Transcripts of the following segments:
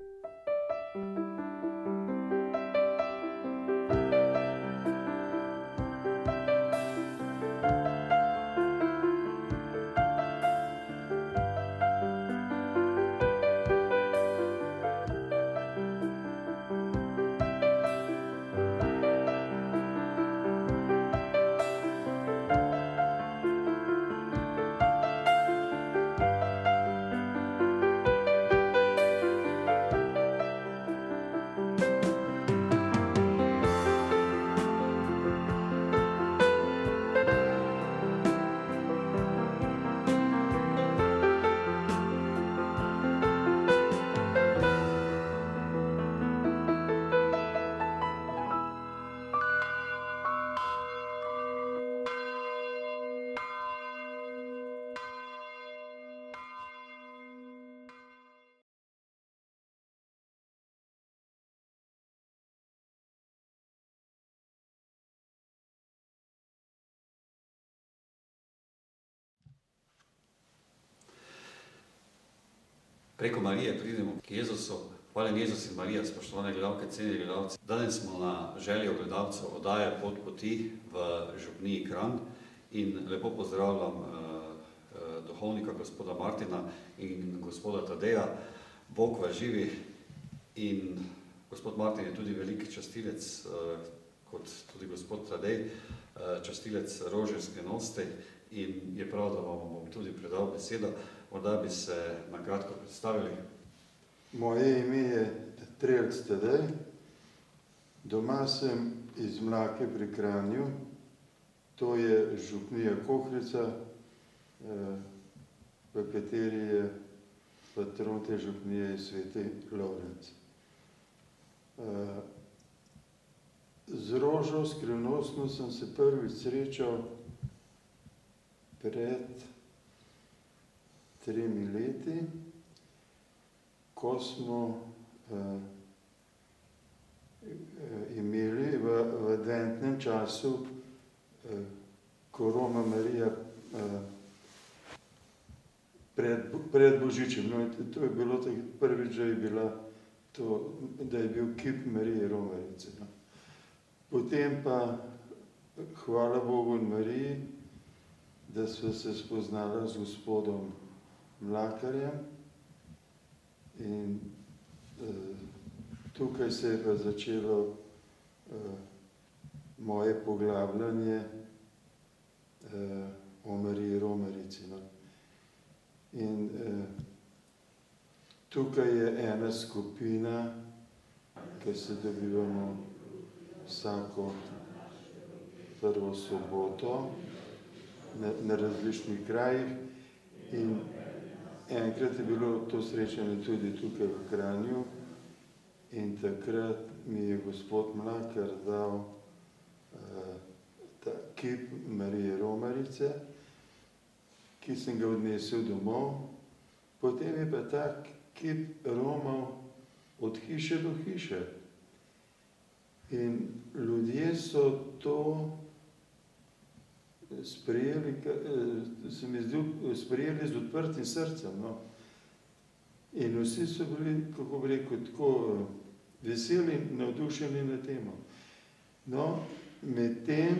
Preko Marije pridemo k Jezusu. Hvala Jezus in Marija, spoštovane gledalke, cenjeni gledalci. Danes smo na željo gledalcev oddaje Pot poti v župniji Kranj in lepo pozdravljam duhovnika gospoda Martina in gospoda Tadeja. Bog vas živi in gospod Martin je tudi velik častilec, kot tudi gospod Tadej, častilec Rožerske noste in je prav, da vam bom tudi predal besedo. Morda bi se nakratko predstavili. Moje ime je Trelc Tadej. Doma sem iz Mlake pri Kranju. To je župnija Kohrica, v kateri je patron te župnije sveti Lovrenc. Z Rožo skrivnostno sem se prvič srečal pred 3 leti, ko smo imeli v adventnem času, ko Roma Marija pred Božičem. No, to je bilo prvič, da je bil kip Marije Romarice. No. Potem pa, hvala Bogu in Mariji, da sva se spoznala z gospodom Mlakarjem in tukaj se je pa začelo moje poglabljanje o Mariji Romarici. No. In tukaj je ena skupina, ki se dobivamo vsako prvo soboto na različnih krajih in enkrat je bilo to srečanje tudi tukaj v Kranju in takrat mi je gospod Mlakar dal ta kip Marije Romarice, ki sem ga odnesel domov. Potem je pa tak kip romal od hiše do hiše. In ljudje so to sprejeli z odprtim srcem. No. In vsi so bili, kako bi rekel, tako veseli, navdušeni na temo. No, medtem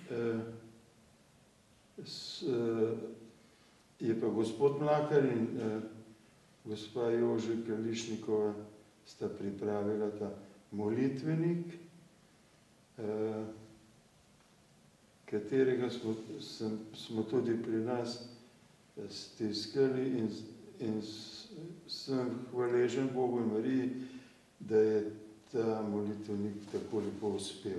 je pa gospod Mlakar in gospa Jože Kališnikova sta pripravila ta molitvenik, katerega smo tudi pri nas stiskali in sem hvaležen Bogu in Mariji, da je ta molitvenik tako lepo uspel.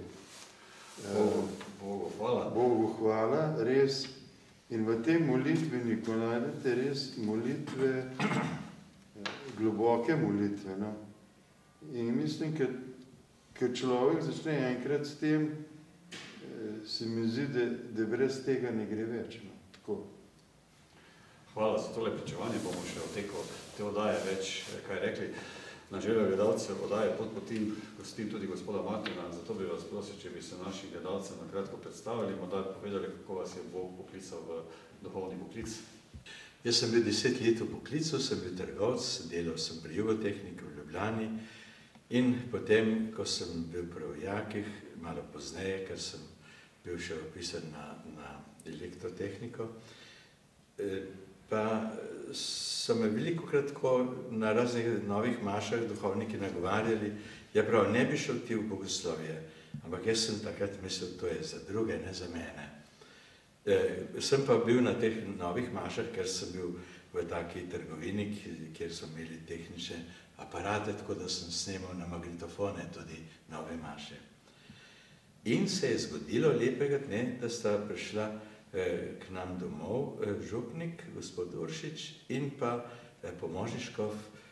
Bogu hvala. Bogu hvala, res. In v tem molitveniku najdete res molitve, globoke molitve. No? In mislim, ker človek začne enkrat s tem, se mi zdi, da brez tega ne gre več. No? Tako. Hvala za tole pričevanje, bomo še o teku te oddaje več kaj rekli. Na željo gledalcev oddaje Pot poti gostim tudi gospoda Martina, zato bi vas prosil, če bi se našim gledalcem nakratko predstavili, morda povedali, kako vas je Bog poklical v duhovni poklic. Jaz sem bil 10 let v poklicu, sem bil trgovec, delal sem pri Jugotehniki v Ljubljani in potem, ko sem bil pri vojakih, malo pozneje, ker sem bil še vpisan na elektrotehniko, pa so me velikokrat na raznih novih mašah duhovniki nagovarjali, ja prav, ne bi šel ti v bogoslovje, ampak jaz sem takrat mislil, to je za druge, ne za mene. Sem pa bil na teh novih mašah, ker sem bil v taki trgovini, kjer so imeli tehnične aparate, tako da sem snemal na magnetofone tudi nove maše. In se je zgodilo lepega dne, da sta prišla k nam domov župnik, gospod Uršič, in pa pomožniškov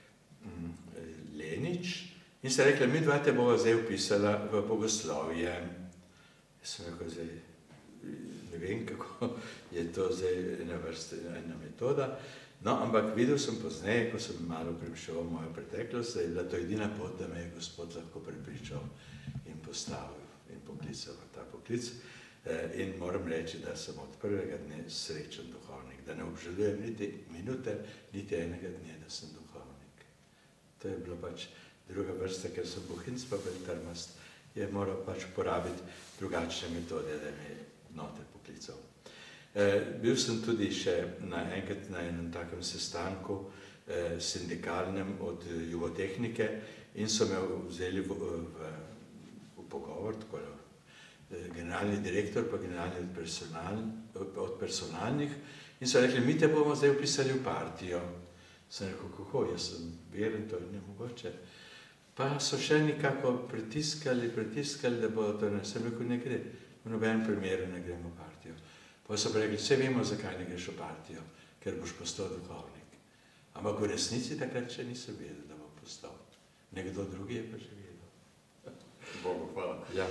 Lenič, in sta rekla, mi dva te bova zdaj vpisala v bogoslovje. Jaz sem rekel, zdaj ne vem, kako je to zdaj ena metoda, no, ampak videl sem pozneje, ko sem malo premšal mojo preteklost, da je bila to edina pot, da me je gospod lahko prepričal in postavil in poklical v ta poklic. In moram reči, da sem od prvega dne srečen duhovnik, da ne obžalujem niti minute, niti enega dne, da sem duhovnik. To je bilo pač druga vrsta, ker sem bohinc pa trmast, je moral pač uporabiti drugačne metode, da me je noter poklical. Bil sem tudi še enkrat na enem takem sestanku sindikalnem od Jugotehnike in so me vzeli v pogovor, tako generalni direktor pa generalni od personalnih in so rekli, mi te bomo zdaj vpisali v partijo. Sem rekel, kako, jaz sem veren, to je nemogoče. Pa so še nekako pritiskali, da bo to ne, sem rekel, ne gre, v nobenem primeru ne gremo v partijo. Pa so pa rekli, vse vemo, zakaj ne greš v partijo, ker boš postal duhovnik. Ampak v resnici takrat še nisem vedel, da bom postal. Nekdo drugi je pa že vedel. Bogu hvala. Ja.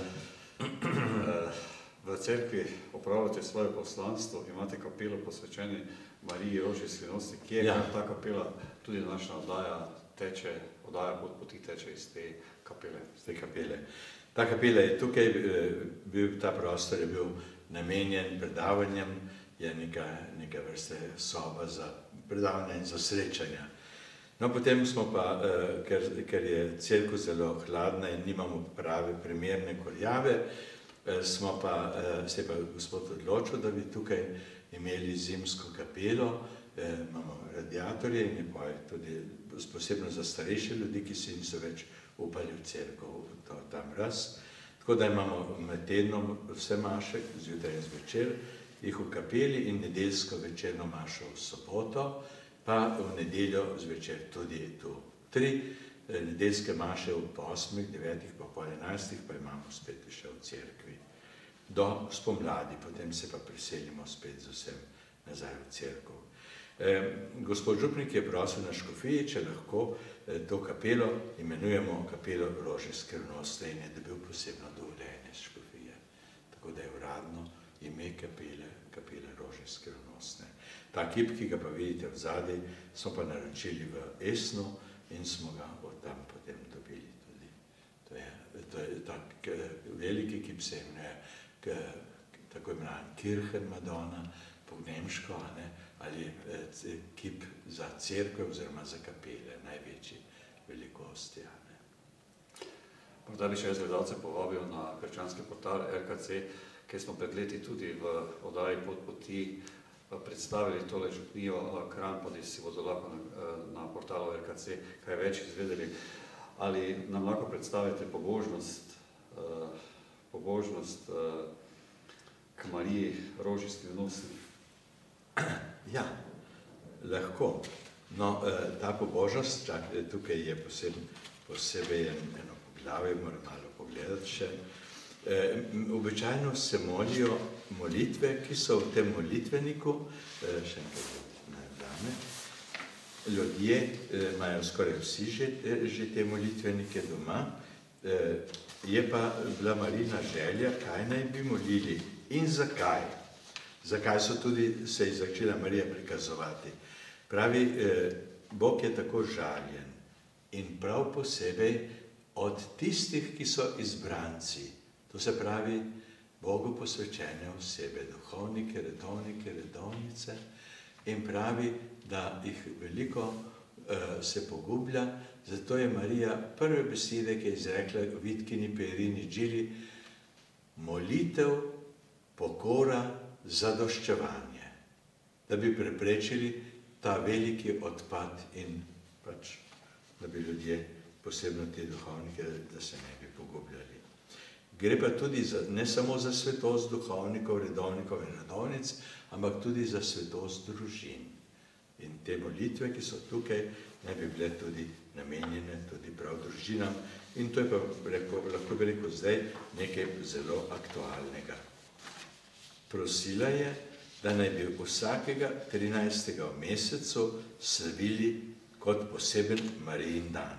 V cerkvi opravljate svoje poslanstvo, imate kapelo posvečeni Mariji Rožji Skrivnostni, kje je ta kapela, tudi naša oddaja teče, oddaja Pot poti teče iz te kapele. Z te kapele. Ta kapela je tukaj, ta prostor je bil namenjen predavanjem, je neka vrste soba za predavanja in za srečanja. No, potem smo pa, ker je cerkev zelo hladna in nimamo prave primerne kurjave, se je pa gospod odločil, da bi tukaj imeli zimsko kapelo, imamo radiatorje in je pa tudi posebno za starejše ljudi, ki si niso več upali v cerkev, ta mraz. Tako da imamo med tednom vse maše, zjutraj in zvečer, jih v kapeli in nedeljsko večerno mašo v soboto, pa v nedeljo zvečer tudi tu. 3 nedeljske maše ob 8, 9, pa pol 11, pa imamo spet še v cerkvi. Do spomladi, potem se pa priselimo spet z vsem nazaj v cerkev. Gospod župnik je prosil na škofiji, če lahko to kapelo imenujemo kapelo Rožje Skrivnostne in je dobil posebno dovoljenje z škofije. Tako da je uradno ime kapele Rožje Skrivnostne. Ta kip, ki ga pa vidite v zadnji, smo pa naročili v Esnu in smo ga od tam potem dobili tudi. To je tak veliki kip, se imenuje tako imenovan Kirchen Madonna, po nemško, ali kip za cerkve oziroma za kapele, največji velikosti. Morda bi še jaz gledalce povabil na krščanski portal RKC, kjer smo pred leti tudi v oddaji Pot poti predstavili tole župnijo Kranj, pa da si bodo lahko na portalu RKC kaj več izvedeli. Ali nam lahko predstavite pobožnost k Mariji Rožji Skrivnostni? Ja, lahko. No, ta pobožnost, tukaj je posebej eno poglavje, moram malo pogledati še. Običajno se molijo molitve, ki so v tem molitveniku, še enkrat naj brame, ljudje imajo skoraj vsi že te molitvenike doma, je pa bila Marijina želja, kaj naj bi molili in zakaj. Zakaj so tudi se je začela Marija prikazovati. Pravi, Bog je tako žaljen in prav posebej od tistih, ki so izbranci. To se pravi, Bogu posvečene osebe, duhovnike, redovnike, redovnice, in pravi, da jih veliko se pogublja, zato je Marija prve besede, ki je izrekla Vitkini Perini Džili, molitev, pokora, zadoščevanje, da bi preprečili ta veliki odpad in pač, da bi ljudje, posebno te duhovnike, da se ne bi pogubljali. Gre pa tudi ne samo za svetost duhovnikov, redovnikov in redovnic, ampak tudi za svetost družin. In te molitve, ki so tukaj, ne bi bile tudi namenjene tudi prav družinam. In to je pa, lahko bi rekel zdaj, nekaj zelo aktualnega. Prosila je, da naj bi vsakega 13. v mesecu slavili kot poseben Marijin dan.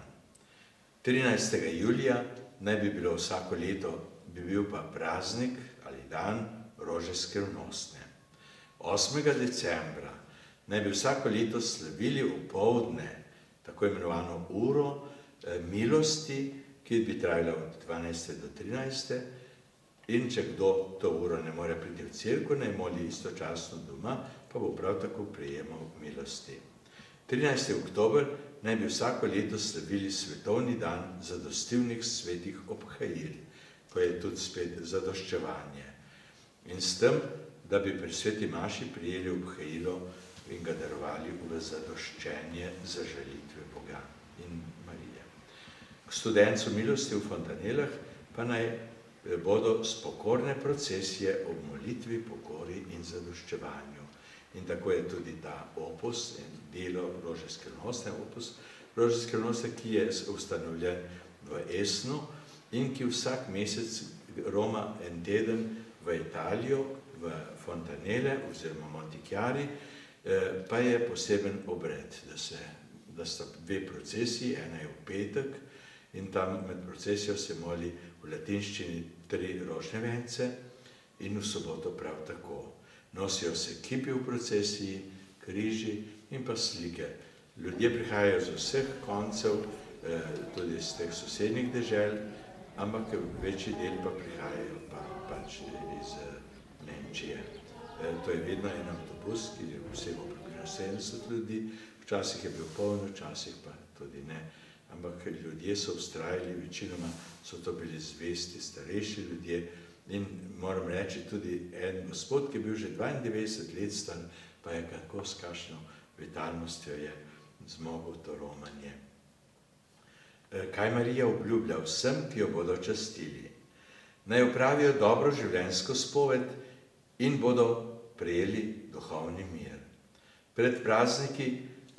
13. julija naj bi bilo vsako leto, bi bil pa praznik ali dan Rože skrivnostne. 8. decembra naj bi vsako leto slavili opoldne, tako imenovano uro milosti, ki bi trajala od 12. do 13. In če kdo to uro ne more priti v cerkev, naj moli istočasno doma, pa bo prav tako prejemal milosti. 13. oktober naj bi vsako leto slavili svetovni dan zadostivnih svetih obhajil, ko je tudi spet zadoščevanje. In s tem, da bi pri sveti maši prijeli obhajilo in ga darovali v zadoščenje za žalitve Boga in Marije. K studencu milosti v Fontanelah pa naj bodo spokorne procesije ob molitvi, pokori in zadoščevanju. In tako je tudi ta opus, delo Rože skrivnostne, opus Rože skrivnostne, ki je ustanovljen v Esnu in ki vsak mesec roma en teden v Italijo, v Fontanele oziroma Montichiari, pa je poseben obred, da sta dve procesiji, ena je v petek in tam med procesijo se moli v latinščini 3 rožne vence in v soboto prav tako. Nosijo se kipi v procesiji, križi in pa slike. Ljudje prihajajo z vseh koncev, tudi iz teh sosednjih dežel, ampak večji del pa prihajajo pač iz Nemčije. To je vedno en avtobus, ki je vsebo približno 70 ljudi, včasih je bil poln, včasih pa tudi ne. Ampak ljudje so vztrajali, večinoma so to bili zvesti, starejši ljudje. In moram reči, tudi en gospod, ki je bil že 92 let star, pa je kako s kakšno vitalnostjo je zmogel to romanje. Kaj Marija obljublja vsem, ki jo bodo častili? Naj opravijo dobro življenjsko spoved in bodo prejeli duhovni mir. Pred prazniki,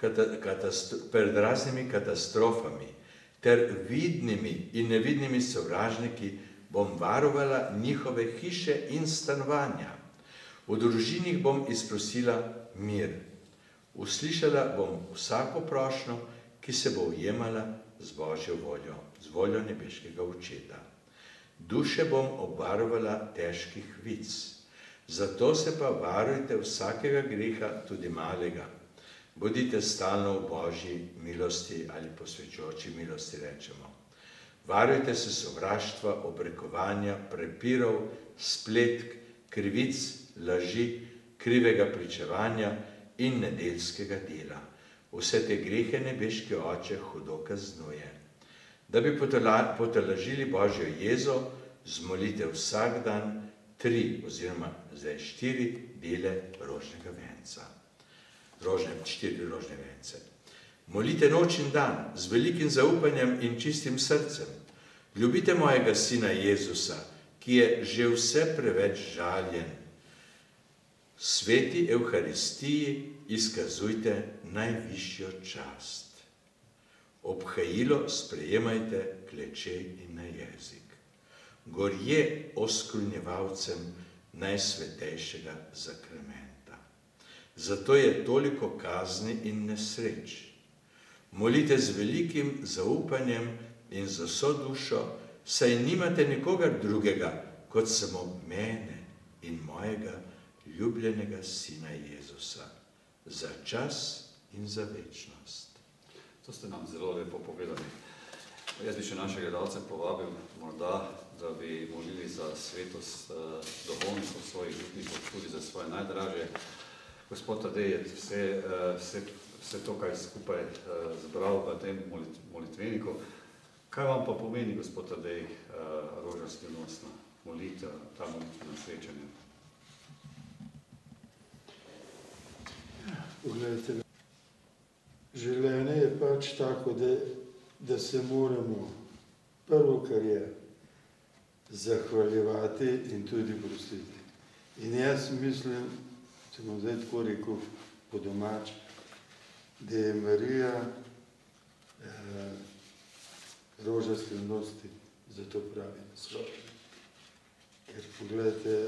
pred raznimi katastrofami ter vidnimi in nevidnimi sovražniki bom varovala njihove hiše in stanovanja. V družinih bom izprosila mir. Uslišala bom vsako prošnjo, ki se bo ujemala z Božjo voljo, z voljo nebeškega Očeta. Duše bom obvarovala težkih vic. Zato se pa varujte vsakega greha, tudi malega. Bodite stalno v Božji milosti ali posvečujoči milosti, rečemo. Varujte se sovraštva, obrekovanja, prepirov, spletk, krivic, laži, krivega pričevanja in nedeljskega dela. Vse te grehe nebeški Oče hudo kaznuje. Da bi potolažili Božjo jezo, zmolite vsak dan 3 oziroma zdaj 4 dele rožnega venca. 4 rožne vence. Molite noč in dan z velikim zaupanjem in čistim srcem. Ljubite mojega sina Jezusa, ki je že vse preveč žaljen. Sveti Evharistiji izkazujte najvišjo čast. Obhajilo sprejemajte kleče in na jezik. Gorje oskrunjevalcem najsvetejšega zakramenta. Zato je toliko kazni in nesreč. Molite z velikim zaupanjem in z vso dušo, saj nimate nikogar drugega, kot samo mene in mojega ljubljenega sina Jezusa, za čas in za večnost. To ste nam zelo lepo povedali. Jaz bi še naše gledalce povabil, morda, da bi molili za svetost duhovnikov svojih župnikov, tudi za svoje najdražje. gospod Tadej je vse to, kaj skupaj zbral v tem molitveniku. Kaj vam pa pomeni, gospod Tadej, roža skrivnostna molitev, ta molitveno srečanje? Poglejte, življenje je pač tako, da se moramo prvo, kar je, zahvaljevati in tudi prositi. In jaz mislim, če bom zdaj tako rekel po domač, da je Marija roža skrivnosti, zato pravi naslov. Ker pogledajte,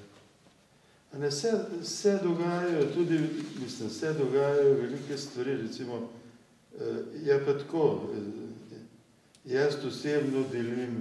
se dogajajo tudi, mislim, se dogajajo velike stvari, recimo, je pa tako, jaz osebno delim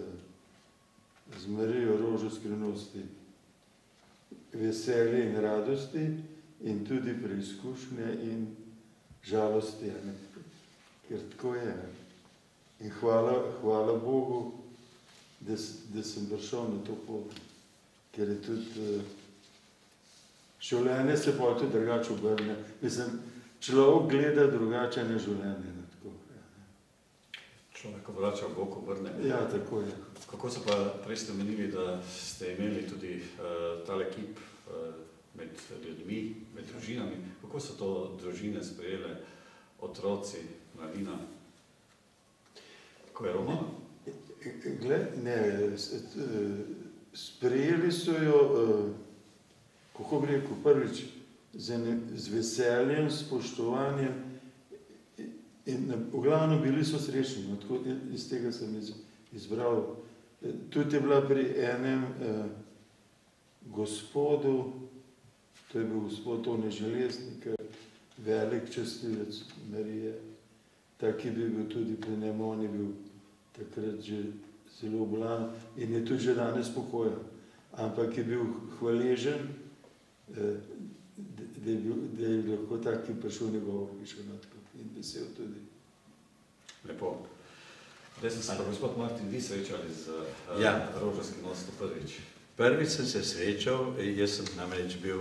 z Marijo rožo skrivnosti veselje in radosti in tudi preizkušnje in žalosti, ker tako je. In hvala Bogu, da sem prišel na to pot, ker je tudi življenje se pa tudi drugače obrne. Mislim, človek gleda drugače na življenje. Človek obrača, Bog obrne. Ja, tako je. Kako so pa prej ste omenili, da ste imeli tudi tale kip med ljudmi, med družinami. Kako so to družine sprejele, otroci, mladina? Ko je Roma? Sprejeli so jo, kako bi rekel, prvič z veseljem, spoštovanjem in v glavnem bili so srečni, tako iz tega sem izbral. Tudi je bila pri enem gospodu, to je bil gospod Tone Železnik, velik častilec Marije, tak je bil tudi pri njem, on je bil takrat že zelo bolan in je tudi že danes spokojen, ampak je bil hvaležen, da je lahko tak, ki prišel njegovo hišo in vesel tudi. Lepo. Zdaj sem se pa, gospod Martin, vi srečali z rožo skrivnostjo prvič. Prvič sem se srečal, jaz sem namreč bil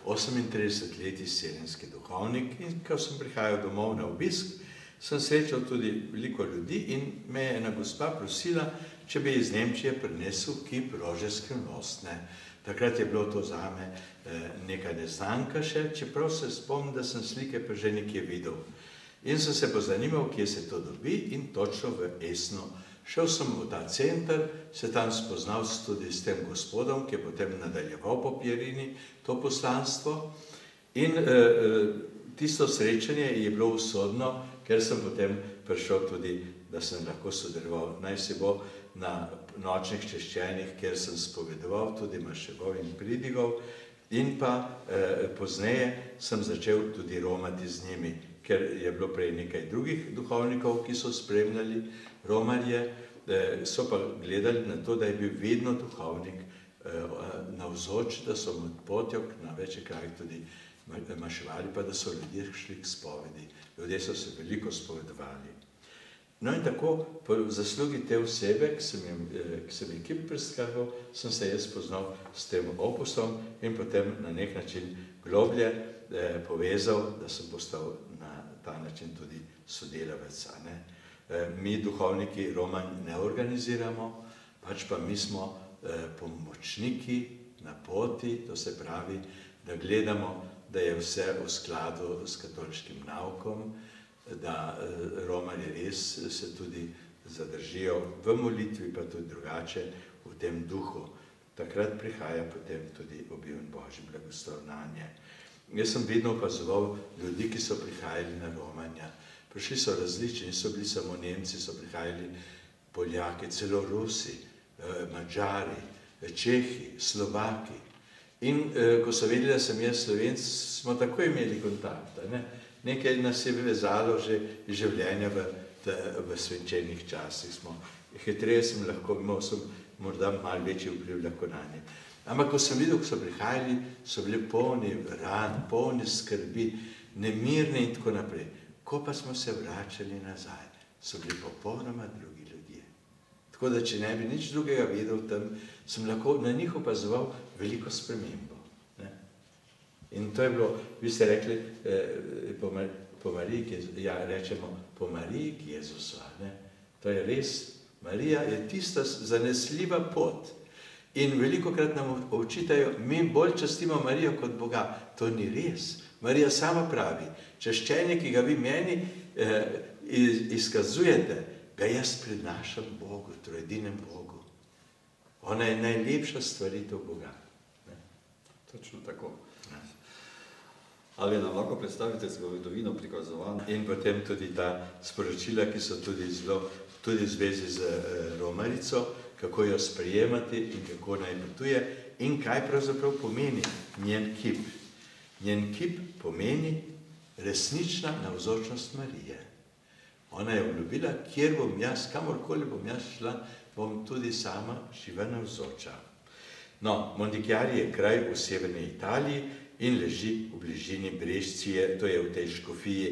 38 let izseljenski duhovnik in ko sem prihajal domov na obisk, sem srečal tudi veliko ljudi in me je ena gospa prosila, če bi iz Nemčije prinesel kip rože skrivnostne. Takrat je bilo to zame nekaj neznanka še, čeprav se spomnim, da sem slike pa že nekje videl. In sem se pozanimal, kje se to dobi in točno v Esnu. Šel sem v ta center, se tam spoznal tudi s tem gospodom, ki je potem nadaljeval po Pirini to poslanstvo. In tisto srečanje je bilo usodno, ker sem potem prišel tudi, da sem lahko sodeloval. Naj se bo na nočnih češčenjih, kjer sem spovedoval tudi maševal in pridigov. In pa pozneje sem začel tudi romati z njimi, ker je bilo prej nekaj drugih duhovnikov, ki so spremljali romarje, so pa gledali na to, da je bil vedno duhovnik navzoč, da so med potjo na večjih krajih tudi maševali, pa da so ljudje šli k spovedi. Ljudje so se veliko spovedovali. No in tako, po zaslugi te osebe, ki sem jim kip predstavil, sem se jaz spoznal s tem opusom in potem na nek način globlje povezal, da sem postal na ta način tudi sodelavec. Mi duhovniki romanj ne organiziramo, pač pa mi smo pomočniki na poti, to se pravi, da gledamo, da je vse v skladu s katoliškim naukom, da romarji res se tudi zadržijo v molitvi, pa tudi drugače v tem duhu. Takrat prihaja potem tudi obiven Božje blagoslovljanje. Jaz sem vedno opazoval ljudi, ki so prihajali na romanja. Prišli so različni, niso bili samo Nemci, so prihajali Poljaki, celo Rusi, Madžari, Čehi, Slovaki. In ko so vedeli, da sem jaz Slovenc, smo takoj imeli kontakt. Nekaj nas je vezalo že življenja v svenčenih časih. Hitreje sem lahko, imel sem morda malo večji vpliv lahko na nje. Ampak ko sem videl, ko so prihajali, so bili polni ran, polni skrbi, nemirni in tako naprej. Ko pa smo se vračali nazaj, so bili popolnoma drugi ljudje. Tako da, če ne bi nič drugega vedel tam, sem lahko na njih opazoval veliko spremembo. In to je bilo, vi ste rekli, po Mariji, ja, rečemo po Mariji k Jezusu, ne? To je res, Marija je tista zanesljiva pot. In velikokrat nam očitajo, mi bolj častimo Marijo kot Boga. To ni res. Marija sama pravi, čaščenje, ki ga vi meni izkazujete, ga jaz prinašam Bogu, trojedinem Bogu. Ona je najlepša stvaritev Boga. Ne? Točno tako. Ali nam lahko predstavite zgodovino prikazovanja? In potem tudi ta sporočila, ki so tudi v zvezi z romarico, kako jo sprejemati in kako naj potuje in kaj pravzaprav pomeni njen kip. Njen kip pomeni resnična navzočnost Marije. Ona je obljubila, kjer bom jaz, kamorkoli bom jaz šla, bom tudi sama živa navzoča. No, Montichiari je kraj v severni Italiji in leži v bližini Brescije, to je v tej škofiji,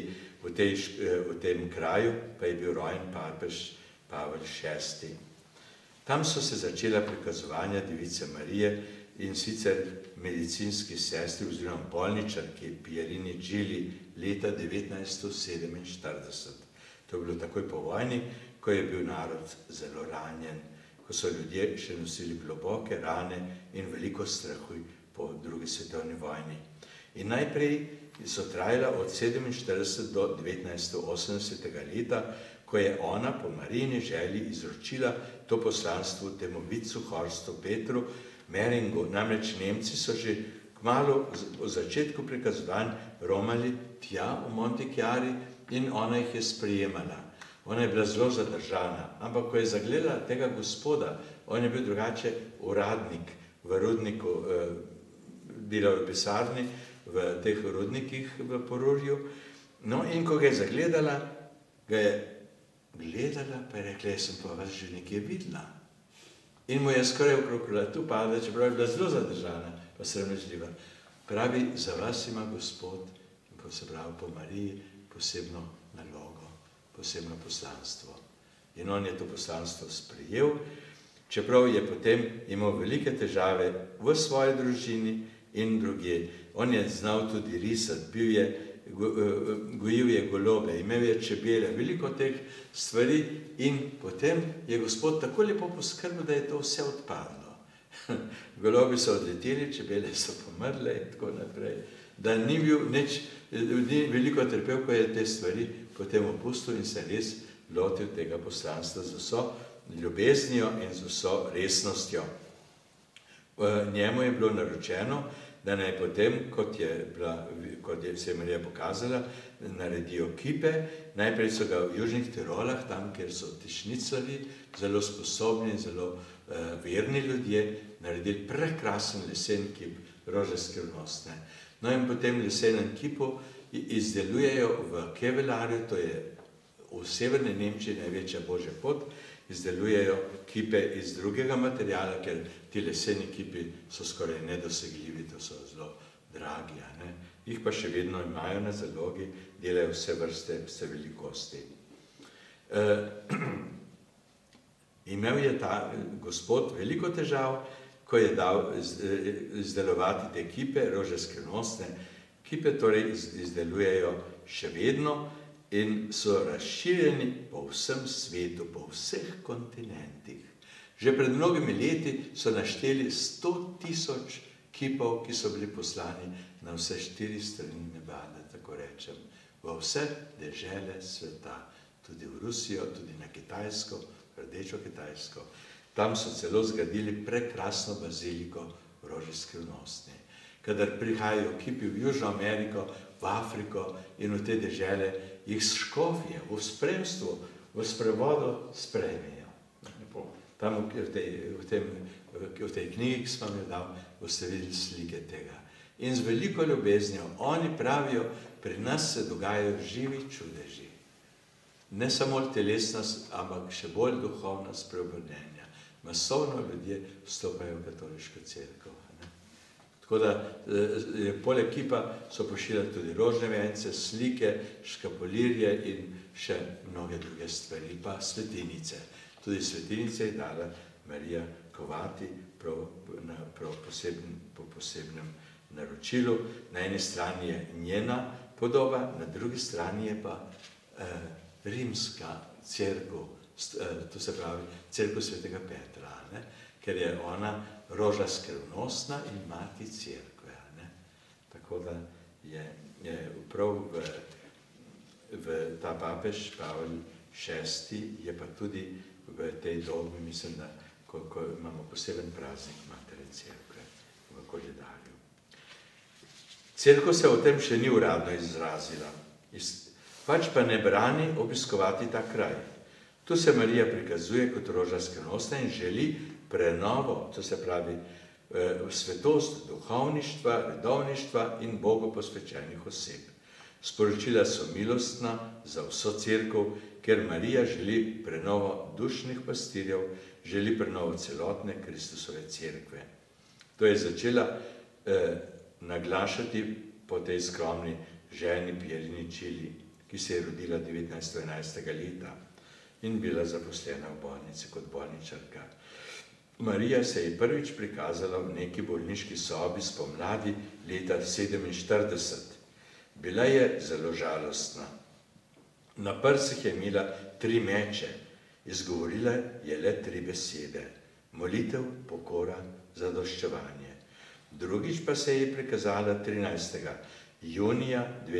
v tem kraju pa je bil rojen papež Pavel VI. Tam so se začela prikazovanja Device Marije in sicer medicinski sestri oziroma bolničarki Pierini Gili leta 1947. To je bilo takoj po vojni, ko je bil narod zelo ranjen, ko so ljudje še nosili globoke rane in veliko strahu po drugi svetovni vojni. In najprej so trajala od 1947 do 1980. leta, ko je ona po Marijini želji izročila to poslanstvo temu vicu Horstu Petru Meringu. Namreč Nemci so že kmalu v začetku prikazovanj romali tja v Montichiari in ona jih je sprejemala. Ona je bila zelo zadržana, ampak ko je zagledala tega gospoda, on je bil drugače uradnik v rudniku, delal v pisarni, v teh rudnikih v Porurju. No in ko ga je zagledala, ga je gledala, pa je rekla, jaz sem pa vas že nekje videla. In mu je skoraj okrog vratu padla, čeprav je bila zelo zadržana, pa sramežljiva. Pravi, za vas ima Gospod, in se pravi po Mariji, posebno nalogo, posebno poslanstvo. In on je to poslanstvo sprejel, čeprav je potem imel velike težave v svoji družini in drugje. On je znal tudi risati, gojil je golobe, imel je čebele, veliko teh stvari in potem je Gospod tako lepo poskrbel, da je to vse odpadlo. Golobi so odleteli, čebele so pomrle in tako naprej. Da ni bil ni veliko trpel, ko je te stvari potem opustil in se res lotil tega poslanstva z vso ljubeznijo in z vso resnostjo. Njemu je bilo naročeno, da naj potem, kot se je Marija pokazala, naredijo kipe. Najprej so ga v južnih Tirolah, tam, kjer so tišniclari, zelo sposobni in zelo verni ljudje, naredili prekrasen lesen kip Rože skrivnostne. No in potem lesenem kipu izdelujejo v Kevelarju, to je v severni Nemčiji največja božja pot, izdelujejo kipe iz drugega materijala, ker ti leseni kipi so skoraj nedosegljivi, to so zelo dragi. Jih pa še vedno imajo na zalogi, delajo vse vrste, vse velikosti. Imel je ta gospod veliko težav, ko je dal izdelovati te kipe, Rože skrivnostne. Kipe torej izdelujejo še vedno in so razširjeni po vsem svetu, po vseh kontinentih. Že pred mnogimi leti so našteli 100.000 kipov, ki so bili poslani na vse 4 strani neba, da tako rečem, v vse dežele sveta, tudi v Rusijo, tudi na Kitajsko, Rdečo Kitajsko. Tam so celo zgradili prekrasno baziliko Rože skrivnostne. Kadar prihajajo kipi v Južno Ameriko, v Afriko in v te dežele, jih škofje v spremstvu, v sprevodu sprejmejo. Tam v tej knjigi, ki sem vam jo dal, boste videli slike tega. In z veliko ljubeznijo oni pravijo, pri nas se dogajajo živi čudeži. Ne samo telesna, ampak še bolj duhovna spreobrnenja. Masovno ljudje vstopajo v katoliško cerkev. Tako da poleg kipa so pošiljali tudi rožne vence, slike, škapulirje in še mnoge druge stvari, pa svetinice. Tudi svetinice je dala Marija kovati po posebnem naročilu. Na eni strani je njena podoba, na drugi strani je pa rimska cerkev, to se pravi cerkev svetega Petra, ne? Ker je ona roža skrivnostna in mati cerkve. Ne? Tako da je prav v ta papež Pavel VI je pa tudi v tej dobi, mislim, da ko imamo poseben praznik Matere Cerkve v koledarju. Cerkev se o tem še ni uradno izrazila, pač pa ne brani obiskovati ta kraj. Tu se Marija prikazuje kot roža skrivnostna in želi prenovo, to se pravi svetost duhovništva, redovništva in Bogu posvečenih oseb. Sporočila so milostna za vso cerkev, ker Marija želi prenovo dušnih pastirjev, želi prenovo celotne Kristusove cerkve. To je začela naglašati po tej skromni ženi Pierini Čili, ki se je rodila 1911. leta in bila zaposlena v bolnici kot bolničarka. Marija se je prvič prikazala v neki bolniški sobi spomladi leta 1947. Bila je zelo žalostna. Na prsih je imela 3 meče, izgovorila je le 3 besede: molitev, pokora, zadoščevanje. Drugič pa se je prikazala 13. junija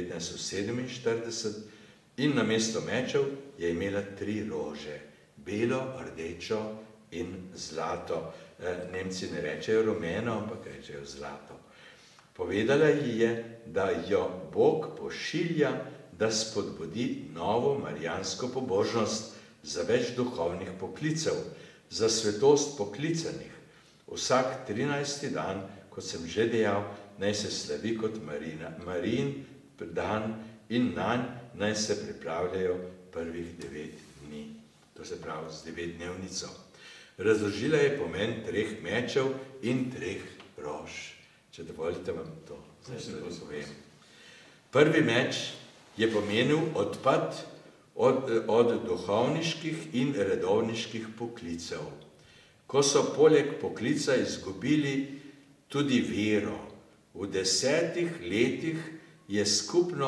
1947 in namesto mečev je imela 3 rože, belo, rdečo in zlato. Nemci ne rečejo rumeno, ampak rečejo zlato. Povedala ji je, da jo Bog pošilja, da spodbudi novo marijansko pobožnost za več duhovnih poklicev, za svetost poklicanih. Vsak 13. dan, kot sem že dejal, naj se slavi kot Marijin dan in nanj naj se pripravljajo prvih 9 dni, to se pravi z 9-dnevnico. Razložila je pomen 3 mečev in 3 rož. Če dovolite vam to, zdaj povem. Prvi meč je pomenil odpad od duhovniških in redovniških poklicev. Ko so poleg poklica izgubili tudi vero, v 10 letih je skupno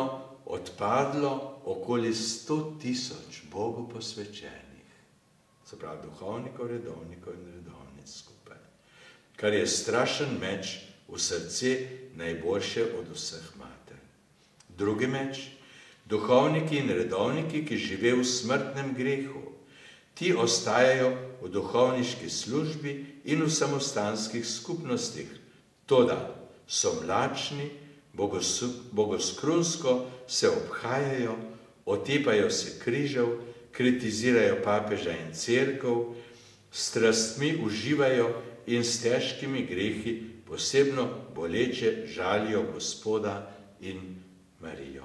odpadlo okoli 100.000 Bogu posvečenih. Se pravi duhovnikov, redovnikov in redovnic skupaj. Kar je strašen meč v srce najboljše od vseh mater. Drugi meč, duhovniki in redovniki, ki žive v smrtnem grehu. Ti ostajajo v duhovniški službi in v samostanskih skupnostih, toda so mlačni, bogoskrunsko se obhajajo, otepajo se križev, kritizirajo papeža in cerkev, strastmi uživajo in s težkimi grehi posebno boleče žalijo Gospoda in Marijo.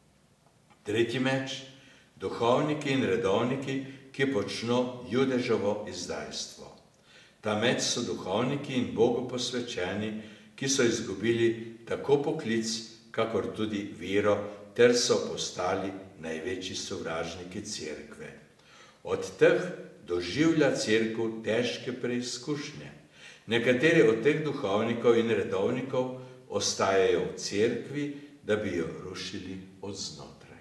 Tretji meč, duhovniki in redovniki, ki počno judeževo izdajstvo. Ta meč so duhovniki in Bogu posvečeni, ki so izgubili tako poklic, kakor tudi vero, ter so postali največji sovražniki cerkve. Od teh doživlja cerkev težke preizkušnje. Nekateri od teh duhovnikov in redovnikov ostajajo v cerkvi, da bi jo rušili od znotraj.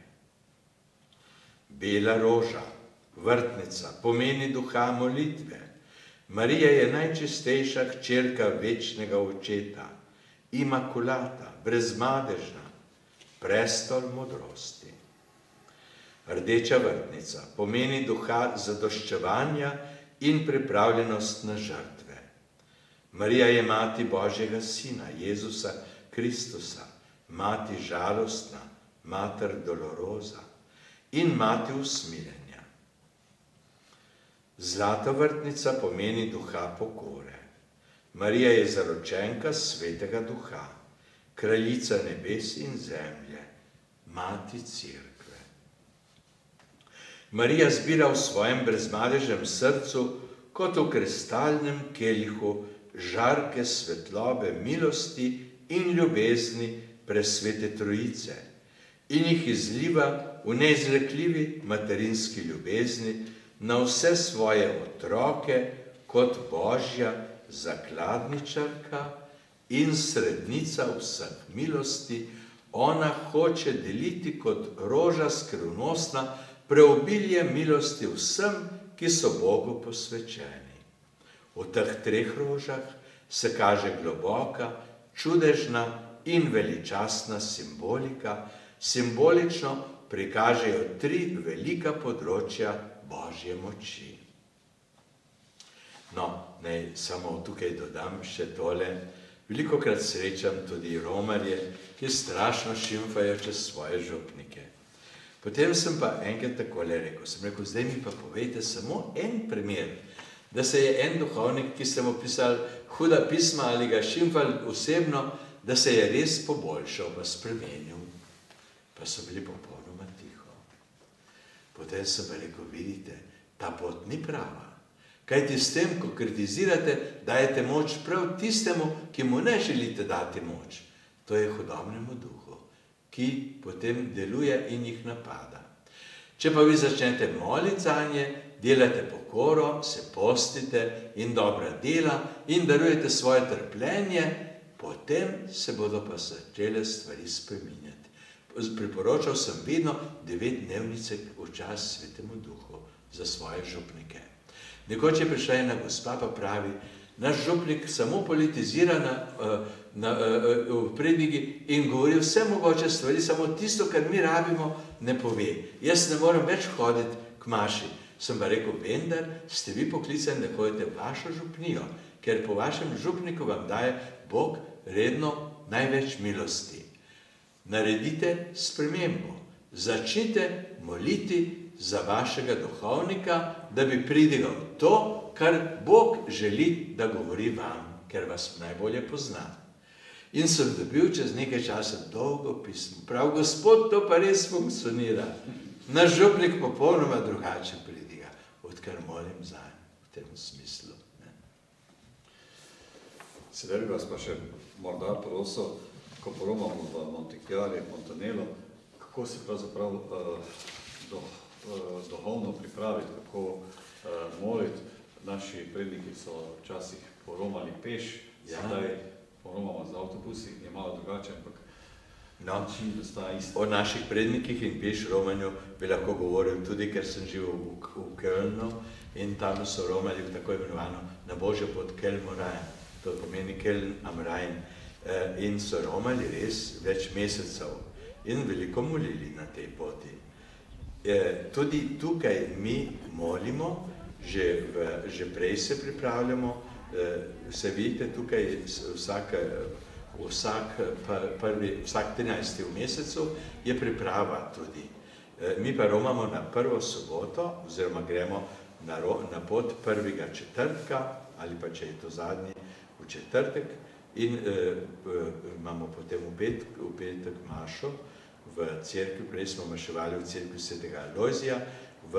Bela roža, vrtnica, pomeni duha molitve. Marija je najčistejša hčerka večnega očeta, imakulata, brezmadežna, prestol modrosti. Rdeča vrtnica pomeni duha zadoščevanja in pripravljenost na žrtve. Marija je mati Božjega Sina, Jezusa Kristusa, mati žalostna, mater doloroza in mati usmiljenja. Zlata vrtnica pomeni duha pokore. Marija je zaročenka svetega duha, kraljica nebes in zemlje, mati cerkve. Marija zbira v svojem brezmadežnem srcu kot v kristalnem kelju žarke svetlobe milosti in ljubezni presvete Trojice in jih izliva v neizrekljivi materinski ljubezni na vse svoje otroke kot Božja zakladničarka in srednica vseh milosti, ona hoče deliti kot roža skrivnostna preobilje milosti vsem, ki so Bogu posvečeni. V teh treh rožah se kaže globoka, čudežna in veličastna simbolika, simbolično prikažejo tri velika področja Božje moči. No, naj samo tukaj dodam še tole. Velikokrat srečam tudi romarje, ki strašno šimfajo čez svoje župnike. Potem sem pa enkrat takole rekel, zdaj mi pa povejte samo en primer, da se je en duhovnik, ki ste mu pisali huda pisma ali ga šimfali osebno, da se je res poboljšal, pa spremenil. Pa so bili popolnoma tiho. Potem sem pa rekel, vidite, ta pot ni prava. Kajti s tem, ko kritizirate, dajete moč prav tistemu, ki mu ne želite dati moč. To je hudobnemu duhu, ki potem deluje in jih napada. Če pa vi začnete moliti zanje, delate pokoro, se postite in dobra dela in darujete svoje trpljenje, potem se bodo pa začele stvari spreminjati. Priporočal sem vedno 9 dnevnice v čas Svetemu Duhu za svoje župnike. Nekoč je prišla ena gospa, pa pravi, naš župnik samo politizira v predniki in govori vse mogoče stvari, samo tisto, kar mi rabimo, ne pove. Jaz ne moram več hoditi k maši. Sem pa rekel, vendar ste vi poklicani, da hodite v vašo župnijo, ker po vašem župniku vam daje Bog redno največ milosti. Naredite spremembo. Začnite moliti za vašega duhovnika, da bi pridigal to, kar Bog želi, da govori vam, ker vas najbolje pozna. In sem dobil čez nekaj časa dolgo pismo. Prav, Gospod, to pa res funkcionira. Naš župnik popolnoma drugače pridiga, odkar molim zanj v tem smislu. Sedaj bi vas pa še morda prosil, ko poromamo v Montichiari, Montanello, kako se pravzaprav duhovno pripraviti, kako moliti. Naši predniki so včasih poromali peš, sedaj poromamo z avtobusi, je malo drugače, ampak način sta isti. O naših prednikih in peš romanju bi lahko govoril tudi, ker sem živel v Kölnu in tam so romali v tako imenovano na Božjo pot Kelmurain, to pomeni Köln am Rhein, in so romali res več mesecev in veliko molili na tej poti. Tudi tukaj mi molimo, že prej se pripravljamo, se vidite tukaj vsak 13. v mesecu je priprava tudi. Mi pa romamo na prvo soboto, oziroma gremo na pot 1. četrtka, ali pa če je to zadnji v četrtek, in imamo potem v petek mašo v cerkvi, prej smo maševali v cerkvi svetega Alojzija, v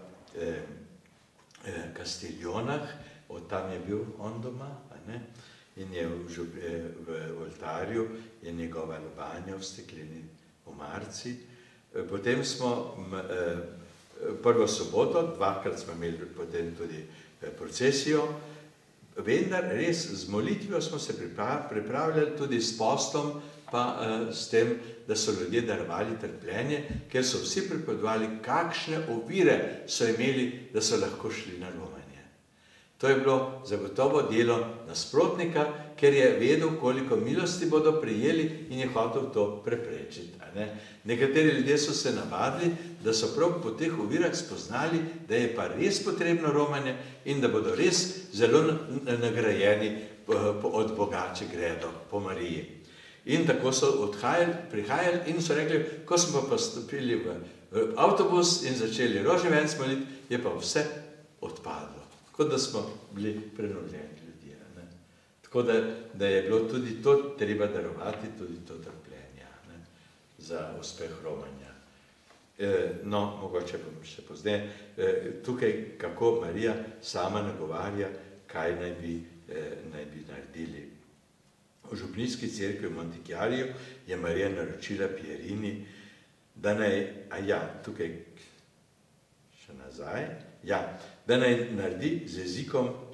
Kastiljonah, od tam je bil on doma, in je v oltarju je njegova lobanja v stekleni omarici. Potem smo prvo soboto, dvakrat smo imeli potem tudi procesijo, vendar res z molitvijo smo se pripravljali tudi s postom, pa s tem, da so ljudje darovali trpljenje, ker so vsi pripovedovali, kakšne ovire so imeli, da so lahko šli na romanje. To je bilo zagotovo delo nasprotnika, ker je vedel, koliko milosti bodo prijeli in je hotel to preprečiti. Nekateri ljudje so se navadili, da so prav po teh ovirah spoznali, da je pa res potrebno romanje in da bodo res zelo nagrajeni od Boga, če gredo po Mariji. In tako so prihajali in so rekli, ko smo pa stopili v avtobus in začeli roževenc moliti, je pa vse odpadlo. Kot da smo bili prenovljeni ljudje. Tako da je bilo tudi to treba darovati, tudi to trpljenje za uspeh romanja. No, mogoče bom še pozdaj. Tukaj, kako Marija sama nagovarja, kaj naj bi naredili. V župnijski cerkvi v Montichiariju je Marija naročila Pierini, da naj, tukaj še nazaj, da naj naredi z jezikom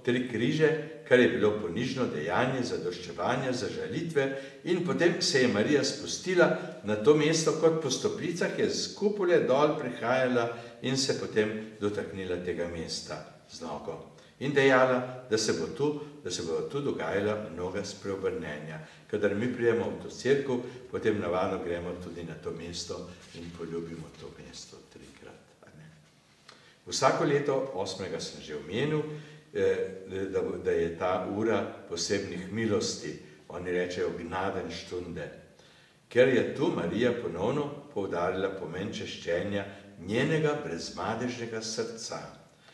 3 križe, kar je bilo ponižno dejanje zadoščevanja, za žalitve, in potem se je Marija spustila na to mesto, kot po stopnicah je z kupole dol prihajala in se potem dotaknila tega mesta z nogo. In dejala, da se bo tu dogajala mnoga spreobrnenja. Kadar mi prijemo v to cerkev, potem navadno gremo tudi na to mesto in poljubimo to mesto 3-krat. Vsako leto, 8. sem že omenil, da je ta ura posebnih milosti, oni rečejo Gnadenstunde, ker je tu Marija ponovno poudarila pomen češčenja njenega brezmadežnega srca.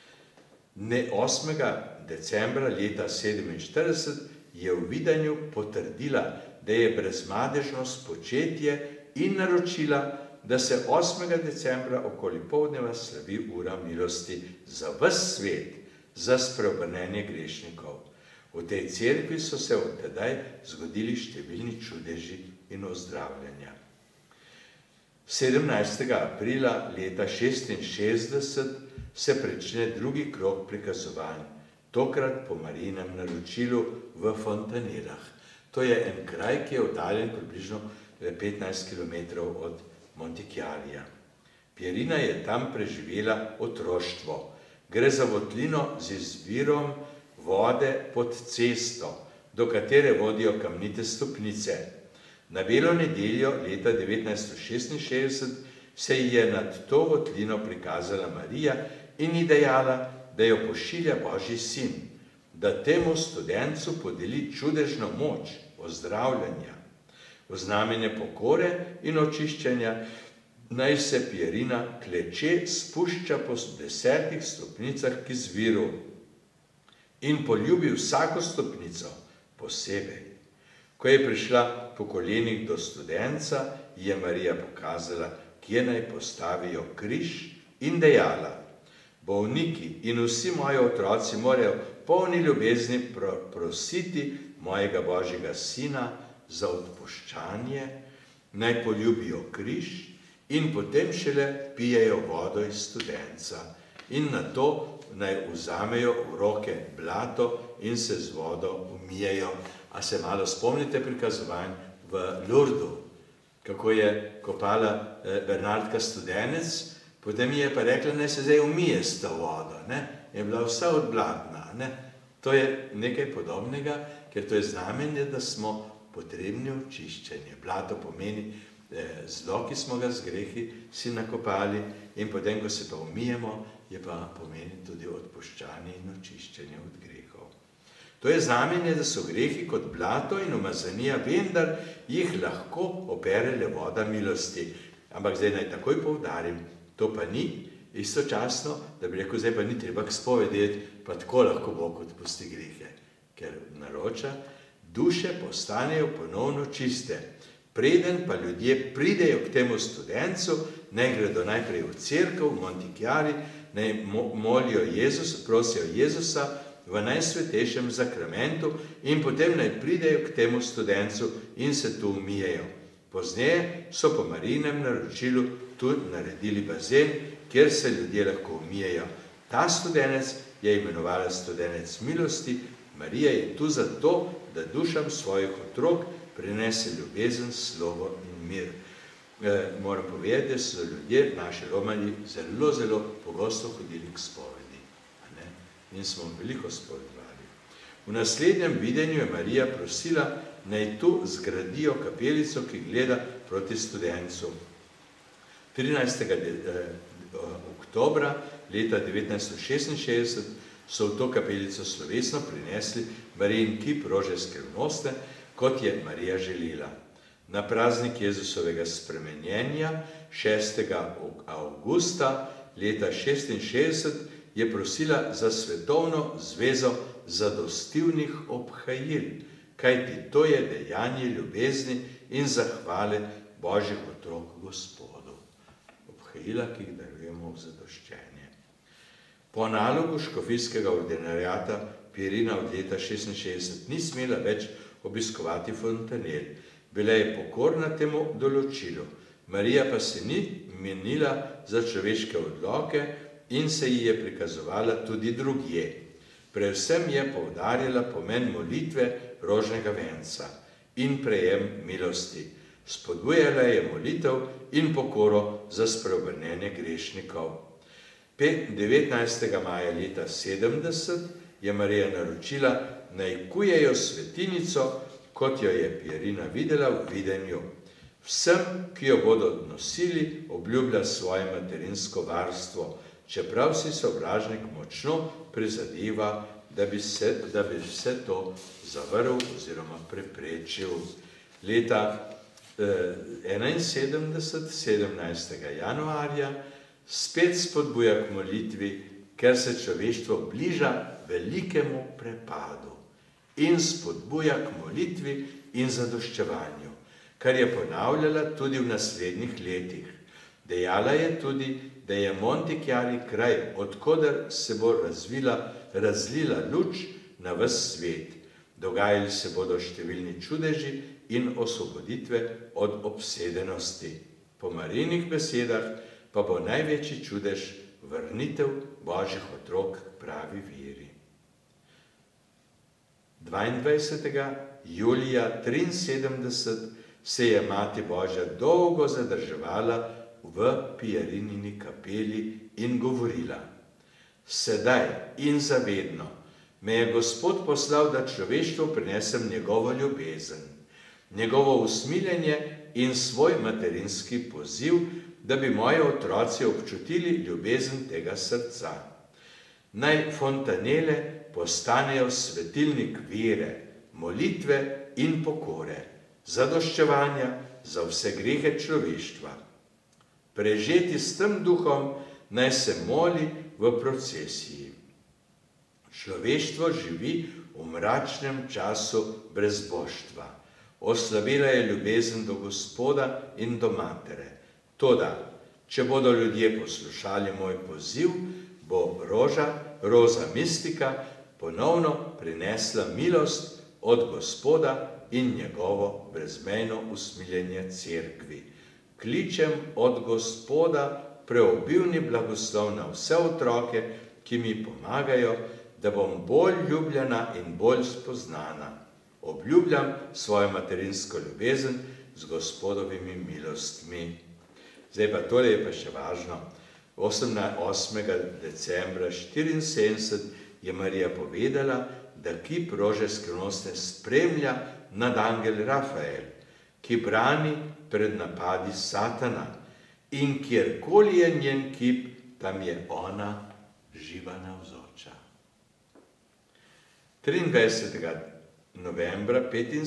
8. decembra leta 1947 je v vidanju potrdila, da je brezmadežno spočetje in naročila, da se 8. decembra okoli poldneva slavi ura milosti za ves svet, za spreobrnenje grešnikov. V tej cerkvi so se od tedaj zgodili številni čudeži in ozdravljanja. 17. aprila leta 1966 se prične drugi krog prikazovanj, tokrat po Marijinem naročilu v Fontanirah. To je en kraj, ki je oddaljen približno 15 km od Montichiarija. Pierina je tam preživela otroštvo. Gre za votlino z izvirom vode pod cesto, do katere vodijo kamnite stopnice. Na belo nedeljo leta 1966 se ji je nad to votlino prikazala Marija in ji dejala, da jo pošilja Božji sin, da temu studencu podeli čudežno moč ozdravljanja. V znamenje pokore in očiščenja naj se Pierina kleče spušča po 10 stopnicah k izviru in poljubi vsako stopnico posebej. Ko je prišla po kolenih do studenca, je Marija pokazala, kje naj postavijo križ in dejala: bolniki in vsi moji otroci morajo polni ljubezni prositi mojega Božjega sina za odpuščanje, naj poljubijo križ in potem šele pijejo vodo iz studenca in nato naj vzamejo v roke blato in se z vodo umijejo. A se malo spomnite prikazovanj v Lurdu, kako je kopala Bernardka studenec, potem je pa rekla, naj se zdaj umije s to vodo, je bila vsa odblatna. To je nekaj podobnega, ker to je znamenje, da smo potrebni očiščenje. Blato pomeni zlo, ki smo ga z grehi si nakopali, in potem, ko se pa umijemo, je pa pomeni tudi odpuščanje in očiščenje od grehov. To je znamenje, da so grehi kot blato in umazanija, vendar jih lahko opere le voda milosti. Ampak zdaj naj takoj poudarim, to pa ni istočasno, da bi rekel, zdaj pa ni treba k spovedeti, pa tako lahko Bog odpusti grehe. Ker naroča, duše postanejo ponovno čiste. Preden pa ljudje pridejo k temu studencu, naj gredo najprej v cerkev, v Montichiari, naj molijo Jezusa, prosijo Jezusa v najsvetejšem zakramentu in potem naj pridejo k temu studencu in se tu umijejo. Pozneje so po Marijinem naročilu tu naredili bazen, kjer se ljudje lahko umijejo. Ta studenec je imenovala studenec milosti. Marija je tu zato, da dušam svojih otrok prinese ljubezen, slovo in mir. Moram povedati, da so ljudje, naši Romani, zelo, zelo pogosto hodili k spovedi. In smo veliko spovedovali. V naslednjem videnju je Marija prosila, naj tu zgradijo kapelico, ki gleda proti studencu. 13. oktobra leta 1966 so v to kapelico slovesno prinesli Marijin kip rože skrivnoste, kot je Marija želela. Na praznik Jezusovega spremenjenja 6. avgusta leta 1966 je prosila za svetovno zvezo zadostivnih obhajil, kajti to je dejanje ljubezni in zahvale Božjih otrok Gospodu. Obhajila, ki jih darujemo v zadoščenje. Po nalogu škofijskega ordinariata Pierina od leta 1966 ni smela več obiskovati Fontanel. Bila je pokorna temu določilu. Marija pa se ni menila za človeške odloke in se ji je prikazovala tudi drugje. Predvsem je poudarjala pomen molitve rožnega venca in prejem milosti. Spodbujala je molitev in pokoro za spreobrnenje grešnikov. 19. maja leta 70 je Marija naročila, naj kujejo svetinico, kot jo je Pierina videla v videnju. Vsem, ki jo bodo nosili, obljublja svoje materinsko varstvo, čeprav si sovražnik močno prizadeva, da bi vse to zavrl oziroma preprečil. Leta 71, 17. januarja, spet spodbuja k molitvi, ker se človeštvo bliža velikemu prepadu in spodbuja k molitvi in zadoščevanju, kar je ponavljala tudi v naslednjih letih. Dejala je tudi, da je Monte Chiari kraj, odkoder se bo razlila luč na ves svet. Dogajali se bodo številni čudeži in osvoboditve od obsedenosti. Po Marijinih besedah pa bo največji čudež vrnitev Božjih otrok k pravi veri. 22. julija 73 se je Mati Božja dolgo zadrževala v Pierinini kapeli in govorila: sedaj in zavedno me je Gospod poslal, da človeštvu prinesem njegovo ljubezen, njegovo usmiljenje in svoj materinski poziv, da bi moji otroci občutili ljubezen tega srca. Naj fontanele postanejo svetilnik vere, molitve in pokore, zadoščevanja za vse grehe človeštva. Prežeti s tem duhom naj se moli v procesiji. Človeštvo živi v mračnem času brezboštva. Oslabela je ljubezen do Gospoda in do Matere. Toda, če bodo ljudje poslušali moj poziv, bo roza mistika ponovno prinesla milost od Gospoda in njegovo brezmejno usmiljenje cerkvi. Kličem od Gospoda preobilni blagoslov na vse otroke, ki mi pomagajo, da bom bolj ljubljena in bolj spoznana. Obljubljam svojo materinsko ljubezen z Gospodovimi milostmi. Zdaj pa tole je pa še važno. 8. decembra 1974 je Marija povedala, da kip rože skrivnostne spremlja nadangel Rafael, ki brani pred napadi Satana, in kjerkoli je njen kip, tam je ona živa navzoča. 23. novembra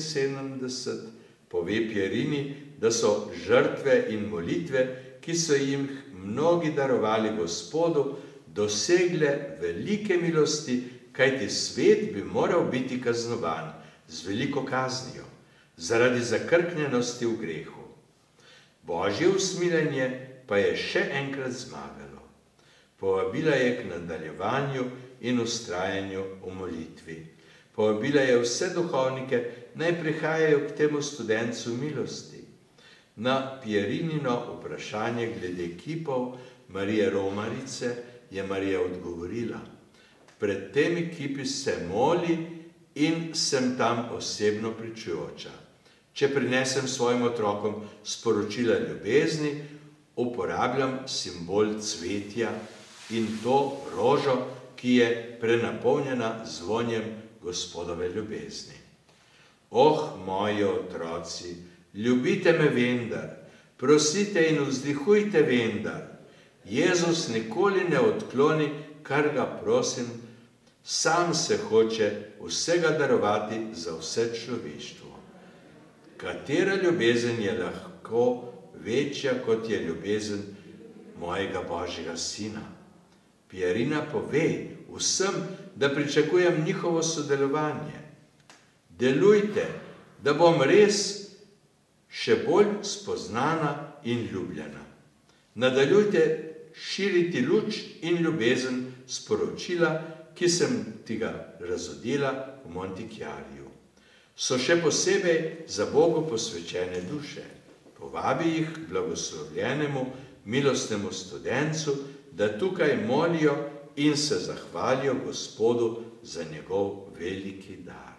1975 pove Pierini, da so žrtve in molitve, ki so jim mnogi darovali Gospodu, dosegle velike milosti, kajti svet bi moral biti kaznovan z veliko kaznijo, zaradi zakrknjenosti v grehu. Božje usmiljenje pa je še enkrat zmagalo. Povabila je k nadaljevanju in vztrajanju v molitvi. Povabila je vse duhovnike, naj prihajajo k temu studencu milosti. Na Pierinino vprašanje glede kipov Marije Romarice je Marija odgovorila: pred temi kipi se moli in sem tam osebno pričujoča. Če prinesem svojim otrokom sporočila ljubezni, uporabljam simbol cvetja in to rožo, ki je prenapolnjena z vonjem Gospodove ljubezni. Oh, moji otroci, ljubite me vendar, prosite in vzdihujte vendar. Jezus nikoli ne odkloni, kar ga prosim, sam se hoče vsega darovati za vse človeštvo. Katera ljubezen je lahko večja, kot je ljubezen mojega Božjega Sina? Pierina pove vsem, da pričakujem njihovo sodelovanje. Delujte, da bom res še bolj spoznana in ljubljena. Nadaljujte širiti luč in ljubezen sporočila, ki sem ti ga razodila v Monte Chiariju. So še posebej za Bogu posvečene duše. Povabi jih k blagoslovljenemu, milostnemu studencu, da tukaj molijo in se zahvalijo Gospodu za njegov veliki dar.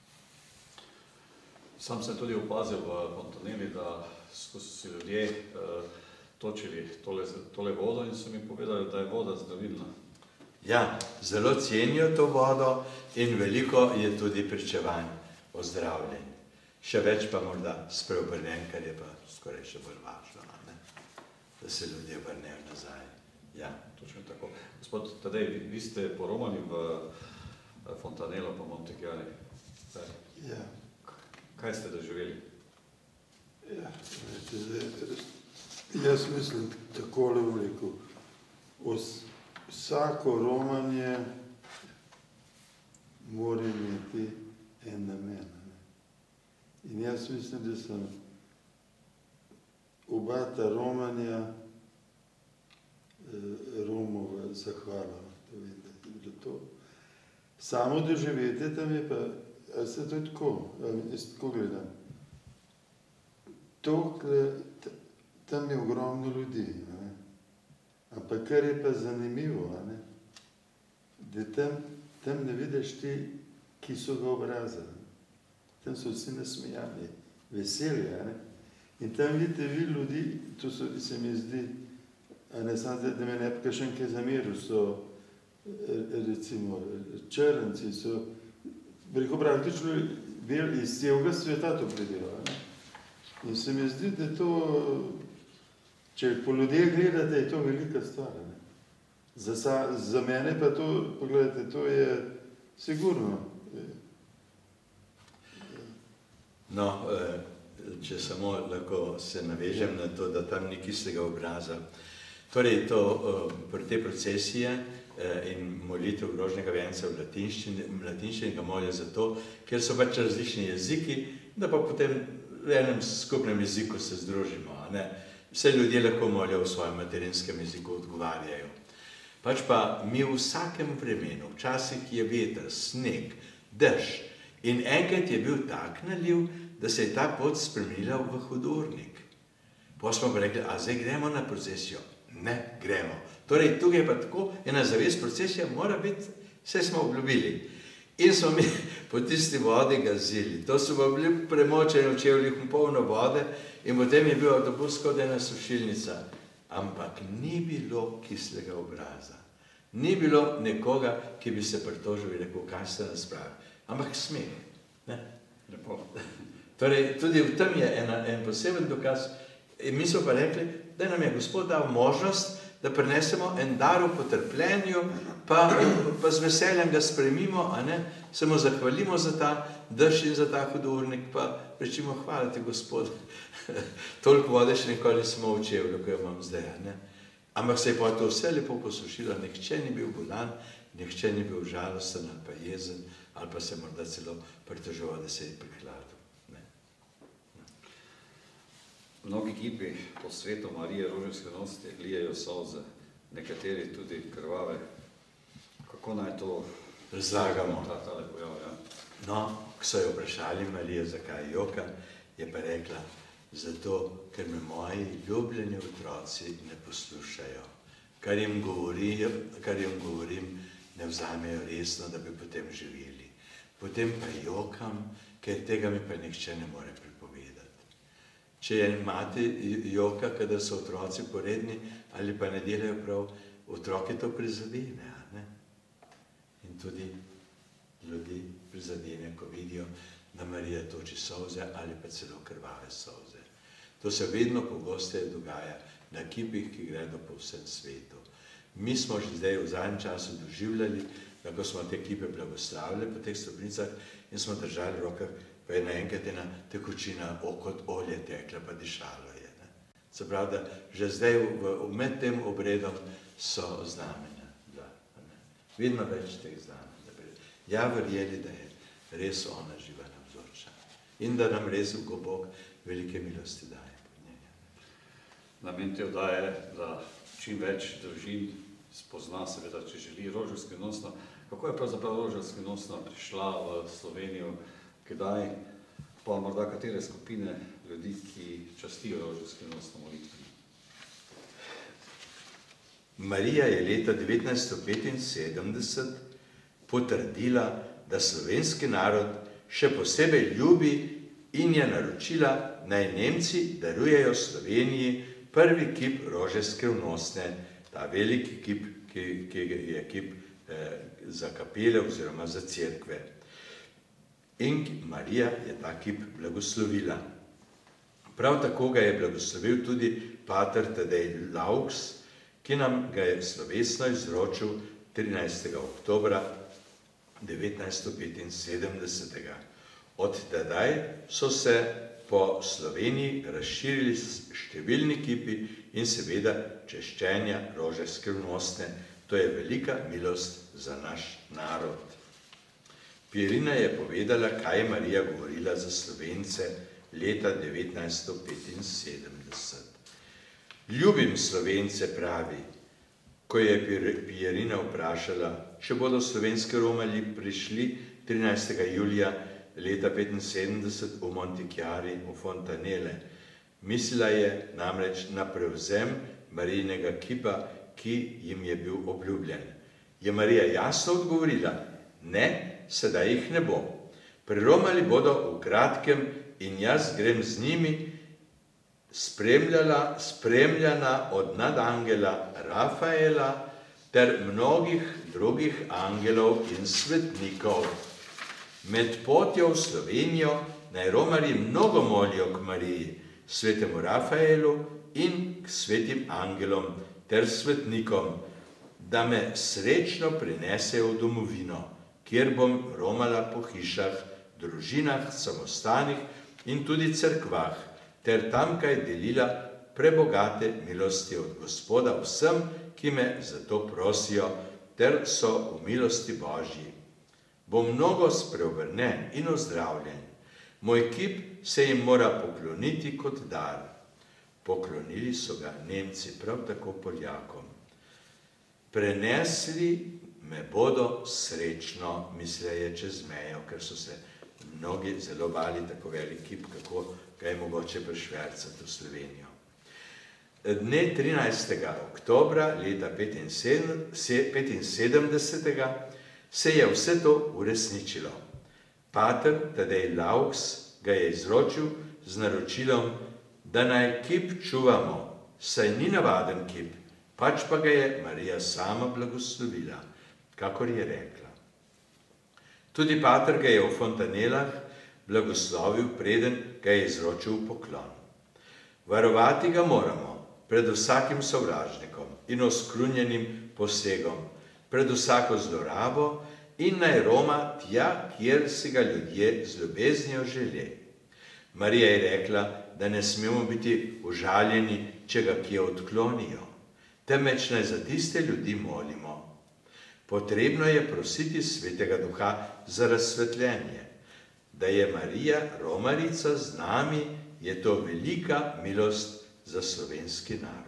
Sam sem tudi opazil v Fontaneli, da so si ljudje točili tole vodo in so mi povedali, da je voda zdravilna. Ja, zelo cenijo to vodo in veliko je tudi pričevanj o zdravljenju. Še več pa morda spreobrnen, kar je pa skoraj še bolj važno, ne? Da se ljudje vrnejo nazaj. Ja. Točno tako. Gospod Tadej, vi ste poromani v Fontanelo pa Montechiari. Ja. Kaj ste doživeli? Ja, jaz mislim takole vleku. Vsako romanje mora imeti en namen. In jaz mislim, da sem oba ta romanja Romova zahvala. Samo doživetje tam je pa, a se to je tako, jaz tako gledam. Tam je ogromno ljudi, ne? Ampak kar je pa zanimivo, ne? Da tam ne vidiš ti, ki so ga obrazili. Tam so vsi nasmejani, veseli, ne? In tam vidite vi ljudi, to se mi zdi, a ne samo, da me ne bi kakšen kaj zameril, so recimo črnci, so veliko praktično iz celega sveta to pridejo. In se mi zdi, da to, če po ljudeh gledate, je to velika stvar. Za mene pa to, pogledajte, to je sigurno. No, če samo lahko se navežem na to, da tam ni kislega obraza. Torej, pri te procesije in molitev grožnega venca v latinščini ga molijo zato, ker so pač različni jeziki, da pa potem v enem skupnem jeziku se združimo. Vse ljudje lahko molijo v svojem materinskem jeziku, odgovarjajo. Pač pa mi v vsakem vremenu, včasih je veter, sneg, dež, in enkrat je bil tak naliv, da se je ta pot spremenila v hodornik. Potem smo pa rekli, a zdaj gremo na procesijo? Ne, gremo. Torej, tukaj je pa tako, ena zavest procesija mora biti, vse smo obljubili. In smo mi po tisti vodi gazili. To so pa bili premočeni v čevljih polno vode in potem je bil avtobus kot ena sušilnica. Ampak ni bilo kislega obraza. Ni bilo nekoga, ki bi se pritožil in rekel, kaj se nas pravi. Ampak smeh. Lepo. Torej, tudi v tem je en poseben dokaz. In mi smo pa rekli, da nam je Gospod dal možnost, da prinesemo en dar v potrpljenju, pa z veseljem ga sprejmimo, se mu zahvalimo za ta dež in za ta hodornik, pa rečimo, hvala ti, Gospod. Toliko vode še nikoli smo v čevlju, ko jo imam zdaj. Ampak se je pa to vse lepo posušilo, nihče ni bil bolan, nihče ni bil žalosten ali pa jezen, ali pa se morda celo pritoževal, da se je prihladil. Mnogi kipi po svetu Marije Rožinske nosti lijejo solze, nekateri tudi krvave. Kako naj to razlagamo? Tale pojav, ja. No, ko so jo vprašali Marijo, zakaj joka, je pa rekla, zato, ker me moji ljubljeni otroci ne poslušajo. Kar jim govorim, ne vzamejo resno, da bi potem živeli. Potem pa jokam, ker tega mi pa nihče ne more pripovedati. Če je mati joka, kadar so otroci poredni ali pa ne delajo prav, otroke to prizadene. In tudi ljudi prizadene, ko vidijo, da Marija toči solze ali pa celo krvave solze. To se vedno pogosteje dogaja na kipih, ki gredo po vsem svetu. Mi smo že zdaj v zadnjem času doživljali, kako smo te kipe blagoslavili po teh stopnicah in smo držali v rokah, pa je naenkrat ena tekočina kot olje tekla, pa dišalo je. Se pravi, da že zdaj med tem obredom so znamenja. Vedno več teh znamenj. Ja, verjeli, da je res ona živa navzoča in da nam res Bog velike milosti daje. Namen te oddaje je, da čim več družin spozna, seveda, če želi Roža Skrivnostna. Kako je pravzaprav Roža Skrivnostna prišla v Slovenijo? Kdaj, pa morda katere skupine ljudi, ki častijo Rožo Skrivnostno molitvi? Marija je leta 1975 potrdila, da slovenski narod še posebej ljubi in je naročila, naj Nemci darujejo Sloveniji prvi kip rože skrivnostne, ta veliki kip, ki je kip za kapele oziroma za cerkve. In Marija je ta kip blagoslovila. Prav tako ga je blagoslovil tudi pater Tadej Laux, ki nam ga je slovesno izročil 13. oktobra 1975. Od tedaj so se po Sloveniji razširili številni kipi in seveda češčenja rože skrivnostne. To je velika milost za naš narod. Pirina je povedala, kaj je Marija govorila za Slovence leta 1975. Ljubim Slovence, pravi, ko je Pirina vprašala, če bodo slovenski romarji prišli 13. julija leta 1975 v Montichiari v Fontanele. Mislila je namreč na prevzem Marijinega kipa, ki jim je bil obljubljen. Je Marija jasno odgovorila, ne, sedaj jih ne bo. Preromali bodo v kratkem in jaz grem z njimi, spremljana od nadangela Rafaela ter mnogih drugih angelov in svetnikov. Med potjo v Slovenijo naj romarji mnogo molijo k Mariji, svetemu Rafaelu in k svetim angelom ter svetnikom, da me srečno prinesejo v domovino, kjer bom romala po hišah, družinah, samostanih in tudi cerkvah, ter tamkaj delila prebogate milosti od Gospoda vsem, ki me za to prosijo, ter so v milosti Božji. Bom mnogo spreobrnen in ozdravljen. Moj kip se jim mora pokloniti kot dar. Poklonili so ga Nemci, prav tako Poljakom. Prenesli me bodo srečno, misleje čez mejo, ker so se mnogi zelo bali tako velik kip, kako ga je mogoče prišvercati v Slovenijo. Dne 13. oktobra leta 1975 se je vse to uresničilo. Pater Tadej Laux ga je izročil z naročilom, da naj kip čuvamo, saj ni navaden kip, pač pa ga je Marija sama blagoslovila, kakor je rekla. Tudi pater ga je v Fontanelah blagoslovil, preden ga je izročil v poklon. Varovati ga moramo pred vsakim sovražnikom in oskrunjenim posegom, pred vsako zlorabo in naj roma tja, kjer si ga ljudje z ljubeznijo žele. Marija je rekla, da ne smemo biti užaljeni, če ga kje odklonijo, temveč naj za tiste ljudi molimo. Potrebno je prositi Svetega Duha za razsvetljenje. Da je Marija romarica z nami, je to velika milost za slovenski narod.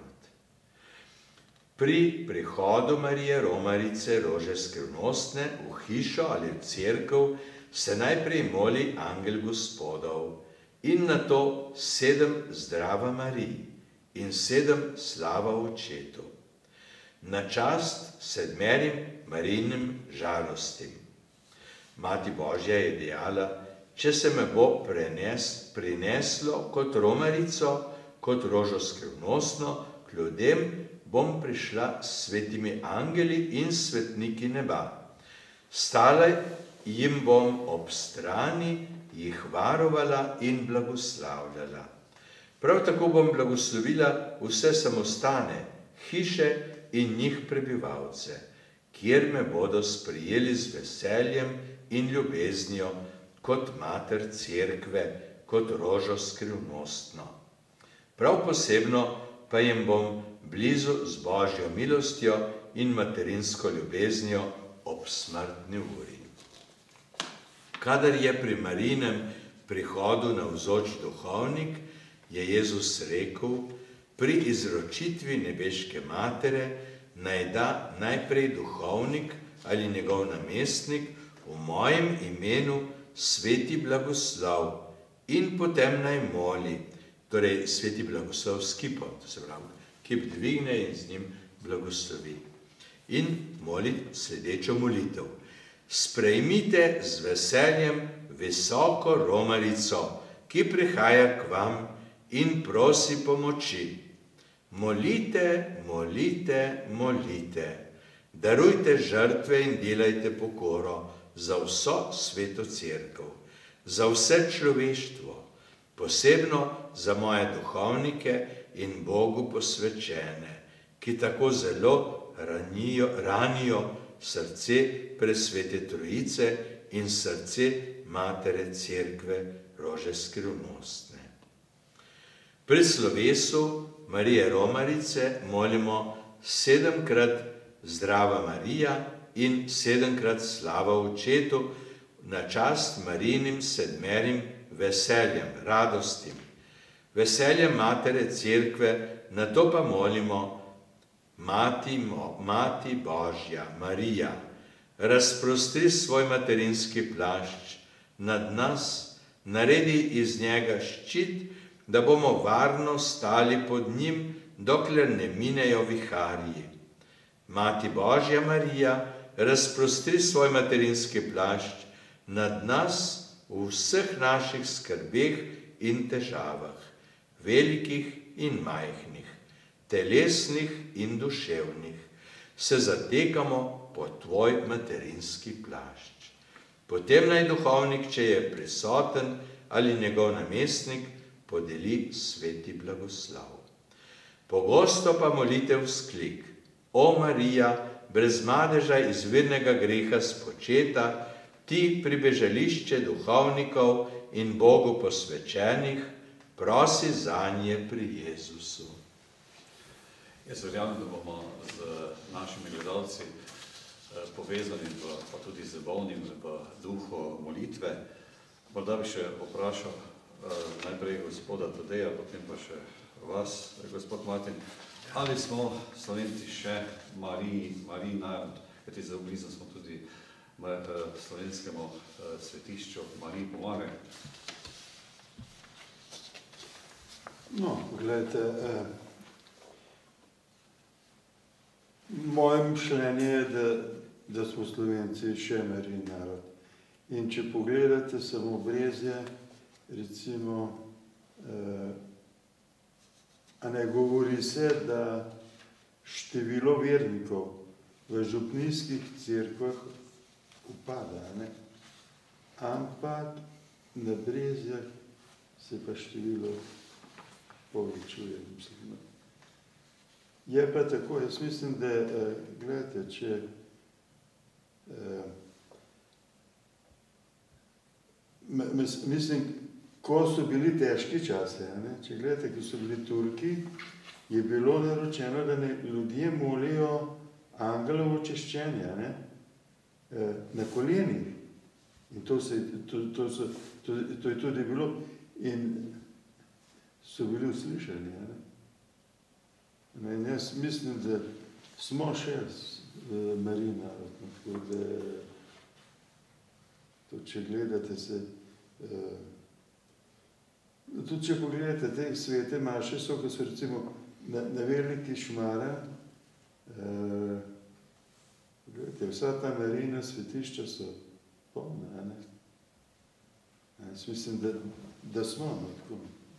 Pri prihodu Marije romarice rože skrivnostne v hišo ali v cerkev se najprej moli angel Gospodov in nato 7 zdrava Mariji in 7 slava Očetu. Na čast 7 Marijinim žalostim. Mati Božja je dejala, če se me bo prineslo kot romarico, kot rožo skrivnostno, k ljudem bom prišla s svetimi angeli in svetniki neba. Stala jim bom ob strani, jih varovala in blagoslavljala. Prav tako bom blagoslovila vse samostane, hiše in njih prebivalce, kjer me bodo sprijeli z veseljem in ljubeznijo, kot mater cerkve, kot rožo skrivnostno. Prav posebno pa jim bom blizu z Božjo milostjo in materinsko ljubeznijo ob smrtni uri. Kadar je pri Marijinem prihodu navzoč duhovnik, je Jezus rekel, pri izročitvi nebeške matere naj da najprej duhovnik ali njegov namestnik v mojem imenu sveti blagoslov in potem naj moli, torej sveti blagoslov s kipom, to se pravi, kip dvigne in z njim blagoslovi. In moli sledečo molitev. sprejmite z veseljem visoko romarico, ki prihaja k vam in prosi pomoči. Molite, molite, molite. Darujte žrtve in delajte pokoro za vso sveto cerkev, za vse človeštvo, posebno za moje duhovnike in Bogu posvečene, ki tako zelo ranijo srce presvete Trojice in srce Matere Cerkve Rože skrivnostne. Pri slovesu Marije Romarice molimo 7-krat Zdrava Marija in 7-krat Slava Očetu na čast Marijinim 7 veseljem, radostim. Veseljem Matere Cerkve, na to pa molimo Mati Božja, Marija, razprostri svoj materinski plašč nad nas, naredi iz njega ščit, da bomo varno stali pod njim, dokler ne minejo viharji. Mati Božja Marija, razprostri svoj materinski plašč nad nas v vseh naših skrbeh in težavah, velikih in majhnih, telesnih in duševnih, se zatekamo pod tvoj materinski plašč. Potem naj duhovnik, če je prisoten ali njegov namestnik, podeli sveti blagoslov. Pogosto pa molitev vzklik: O Marija, brez madeža izvirnega greha spočeta, ti pribežališče duhovnikov in Bogu posvečenih, prosi zanje pri Jezusu. Jaz verjamem, da bomo z našimi gledalci povezani, pa tudi z bolnim v duhu molitve. Morda bi še vprašal najprej gospoda Tadeja, potem pa še vas, gospod Martin. Ali smo Slovenci še Mariji narod? Kajti zelo blizu smo tudi slovenskemu svetišču Mariji Pomagaj. No, gledajte, moje mišljenje je, da smo Slovenci še Marijin narod. In če pogledate samo Brezje, recimo, a ne govori se, da število vernikov v župnijskih cerkvah upada, ne? Ampak na Brezjah se pa število povečuje. Je pa tako, jaz mislim, da, gledajte, če mislim, ko so bili težki časi, če gledate, ko so bili Turki, je bilo naročeno, da ljudje molijo angelovo češčenje, na kolenih. In to je tudi bilo in so bili uslišani. In jaz mislim, da smo še Marijin narod, tako da to, če gledate se, tudi če pogledate te svete maše, ko so recimo na Veliki Šmara, gledajte, vsa ta Marijina svetišča so polna, ne? Jaz mislim, da smo, tako.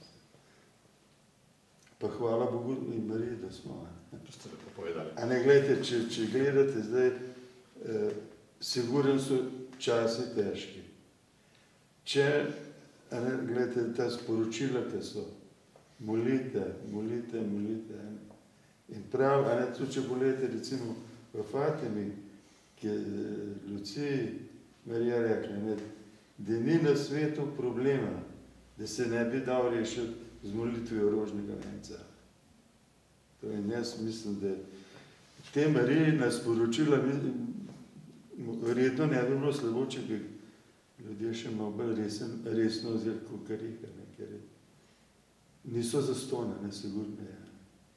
Pa hvala Bogu in Mariji, da smo. A ne, gledajte, če gledate zdaj, sigurno so časi težki. Če, gledajte, ta sporočila, ki so, molite, molite, molite. In prav, tudi če pogledate, recimo, v Fatimi, ki je Luciji Marija rekla, da ni na svetu problema, da se ne bi dal rešiti z molitvijo rožnega venca. In jaz mislim, da te Marijina sporočila verjetno ne bi bilo slabo, če bi ljudje še malo bolj resno vzeli kukarika, ker niso zastonj, sigurno je.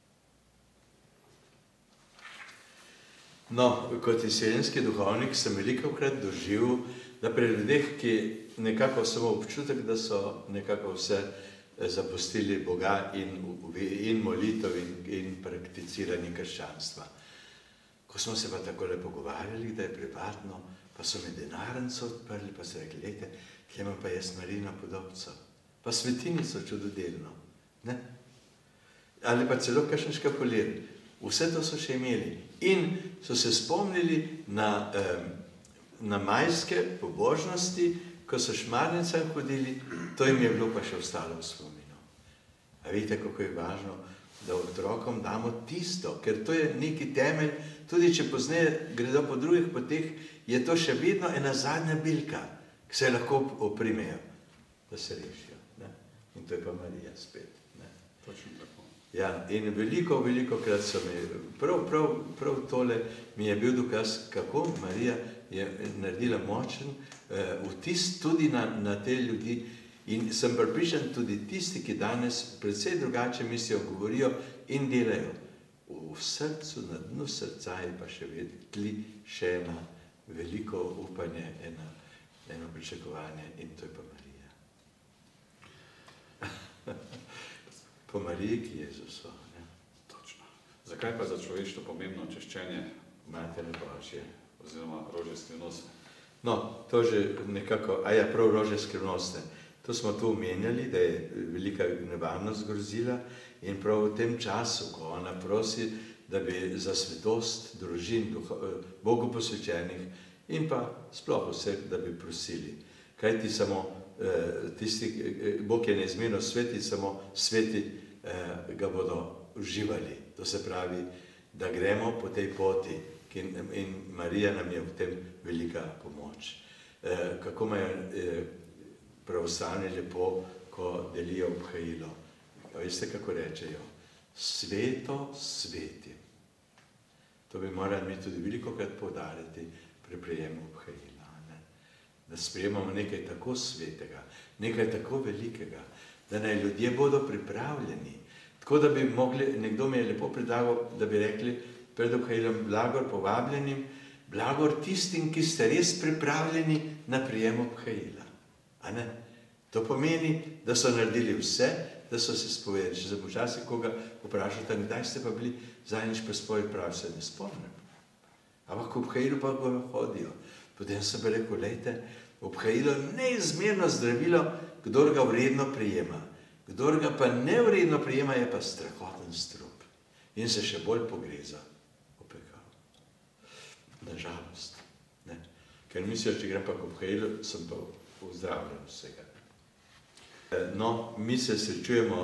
No, kot izseljenski duhovnik sem velikokrat doživel, da pri ljudeh, ki nekako samo občutek, da so nekako vse zapustili Boga in molitev in prakticiranje krščanstva. Ko smo se pa takole pogovarjali, da je privatno, Pa so mi denarnico odprli, pa so rekli, lejte, kje imam pa jaz Marijino podobco. Pa svetinico čudodelno. Ne? Ali pa celo kakšen škapolir. Vse to so še imeli. In so se spomnili na majske pobožnosti, ko so šmarnicam hodili, to jim je bilo pa še ostalo v spominu. A vidite, kako je važno, da otrokom damo tisto, ker to je neki temelj, tudi če pozneje gredo po drugih poteh, je to še vedno ena zadnja bilka, ki se lahko oprimejo, da se rešijo. Ne? In to je pa Marija spet. Ne? Točno tako. Ja, in veliko krat so mi, prav tole mi je bil dokaz, kako Marija je naredila močen vtis tudi na te ljudi. In sem prepričan, tudi tisti, ki danes precej drugače mislijo, govorijo in delajo. V srcu, na dnu srca je pa še vedno še eno veliko upanje, eno pričakovanje in to je pa Marija. Po Mariji, ki je Jezuso. Točno. Zakaj pa za človeštvo pomembno češčenje Matere Božje? Oziroma rože skrivnostne? No, to že nekako, prav rože skrivnostne. To smo tu omenjali, da je velika nevarnost grozila in prav v tem času, ko ona prosi, da bi za svetost družin, Bogu posvečenih in pa sploh vseh, da bi prosili. Kaj ti samo Bog je neizmerno sveti, samo sveti ga bodo uživali. To se pravi, da gremo po tej poti in Marija nam je v tem velika pomoč. Kako imajo pravoslavni lepo, ko delijo obhajilo. Veste, kako rečejo? Sveto sveti. To bi morali mi tudi velikokrat poudariti pri prejemu obhajila. Da sprejemamo nekaj tako svetega, nekaj tako velikega, da naj ljudje bodo pripravljeni. Tako da bi mogli, nekdo mi je lepo predlagal, da bi rekli pred obhajilom blagor povabljenim, blagor tistim, ki ste res pripravljeni na prijem obhajila. A ne? To pomeni, da so naredili vse, da so se spovedali. Če se počasi koga vprašate, kdaj ste pa bili zadnjič pri spovedi, pravi, se ne spomnim. Ampak v obhajilu pa hodijo. Potem sem pa rekel, lejte, obhajilo je neizmerno zdravilo, kdor ga vredno prijema. Kdor ga pa nevredno prijema, je pa strahoten strup. In se še bolj pogreza. Nažalost. Ker misliš, če grem pa k obhajilu, sem pa pozdravljen vsega. No, mi se srečujemo,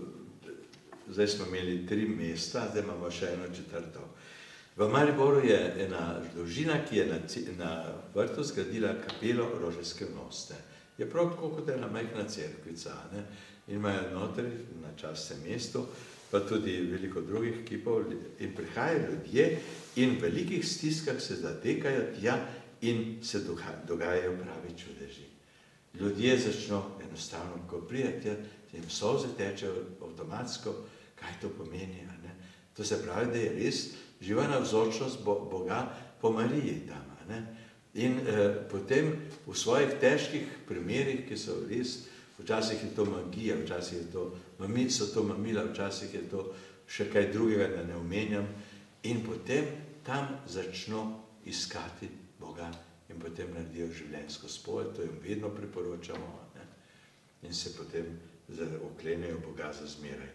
zdaj smo imeli 3 mesta, zdaj imamo še 1 četrto. V Mariboru je ena družina, ki je na vrtu zgradila kapelo rože skrivnostne. Je prav tako kot ena majhna cerkvica, ne? In imajo notri na častnem mestu, pa tudi veliko drugih kipov in prihajajo ljudje in v velikih stiskah se zatekajo tja in se dogajajo pravi čudeži. Ljudje začno enostavno, ko prijete, jim solze tečejo avtomatsko, kaj to pomeni. Ne? To se pravi, da je res živa navzočnost Boga po Mariji tam. Ne? In potem v svojih težkih primerih, ki so res, včasih je to magija, včasih so to mamila, včasih je to še kaj drugega, da ne omenjam, in potem tam začno iskati Boga. In potem naredijo življenjsko spoved, to jim vedno priporočamo, ne? In se potem oklenejo Boga za zmeraj.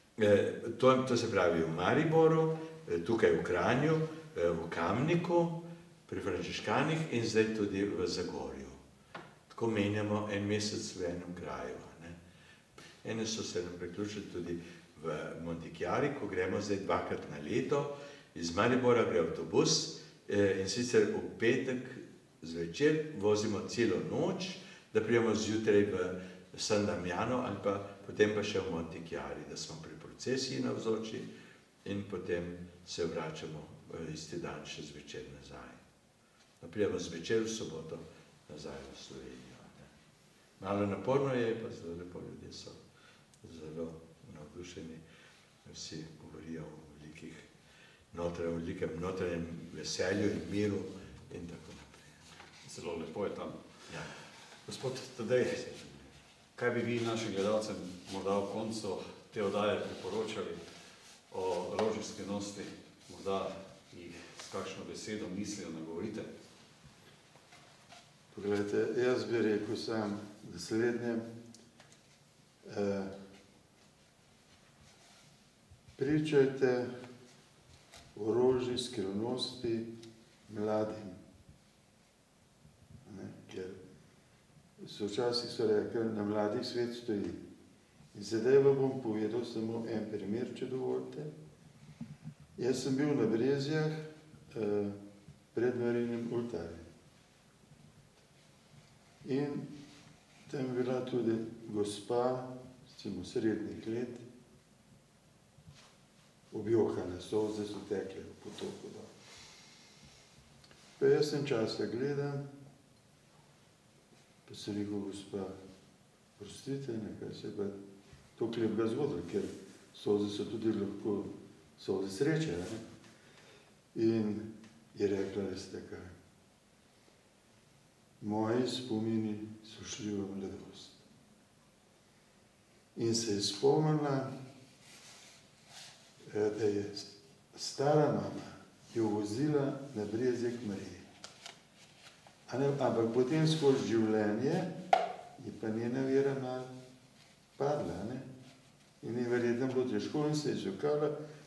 To se pravi v Mariboru, tukaj v Kranju, v Kamniku, pri Frančiškanih in zdaj tudi v Zagorju. Tako menjamo 1 mesec v enem kraju. Ne? Ene so se nam priključili tudi v Montikjari, ko gremo zdaj 2-krat na leto. Iz Maribora gre avtobus in sicer v petek zvečer vozimo celo noč, da prijemo zjutraj v San Damiano ali pa potem pa še v Montikjari, da smo pri procesiji navzoči in potem se vračamo isti dan še zvečer nazaj. Prijemo zvečer v soboto nazaj v Slovenijo. Ne? Malo naporno je, pa zelo lepo, ljudje so zelo navdušeni, vsi govorijo o velikem notranjem veselju in miru in tako naprej. Zelo lepo je tam. Ja. Gospod Tadej, kaj bi vi našim gledalcem morda v koncu te oddaje priporočali o roži skrivnosti, morda jih s kakšno besedo mislijo nagovorite? Poglejte, jaz bi rekel sam naslednje. Pričajte o rožni skrivnosti mladim. Ker včasih so rekli, na mladih svet stoji. In sedaj vam bom povedal samo en primer, če dovolite. Jaz sem bil na Brezjah pred Marijinem oltarjem. In tam je bila tudi gospa, recimo srednjih let, objokane solze so tekle v potoku dol. Pa jaz sem časa gledam, pa se rekel, gospa, prostite, nekaj se je pa toliko lepega zgodilo, ker solze so tudi lahko solze sreče. Ne? In je rekla, veste kaj, moji spomini so šli v mladost. In se je spomnila, da je stara mama jo vozila na Brezje k Mariji. Ampak potem skozi življenje je pa njena vera malo padla. Ne? In je verjetno bilo težko in se je čakala.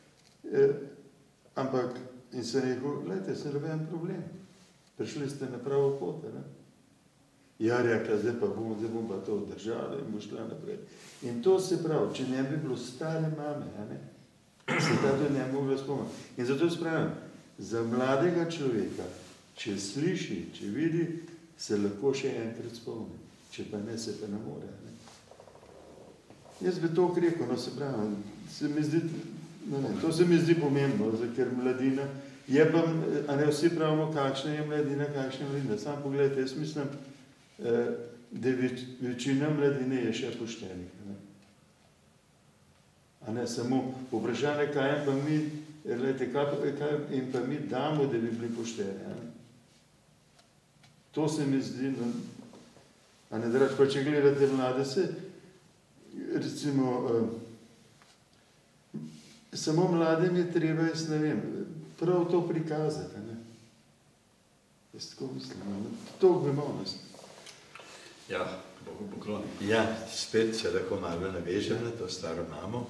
Ampak in se je rekel, gledajte, se noben problem. Prišli ste na pravo pot. Ne? Ja, rekla, zdaj bom pa to držala in bo šla naprej. In to se pravi, če ne bi bilo stare mame, ne? Se ta tudi ne mogla spomniti. In zato spravim, za mladega človeka, če sliši, če vidi, se lahko še enkrat spomni. Če pa ne, se pa ne more. Ne? Jaz bi to rekel, no se pravim, to se mi zdi pomembno, ker mladina je pa, a ne vsi pravimo, kakšna je mladina, kakšna je mladina. Sam pogledajte, jaz mislim, da večina mladine je še poštenih. Ne? A ne samo vprašanje, kaj jim pa mi, gledajte, kaj jim pa mi damo, da bi bili pošteni. To se mi zdi, a ne drač, pa če gledate mlade se, recimo, samo mladim je treba, jaz ne vem, prav to prikazati, ne? Jaz tako mislim, to bi malo. Ja, Bogu pokloni. Ja, spet se lahko malo navežem na to staro mamo.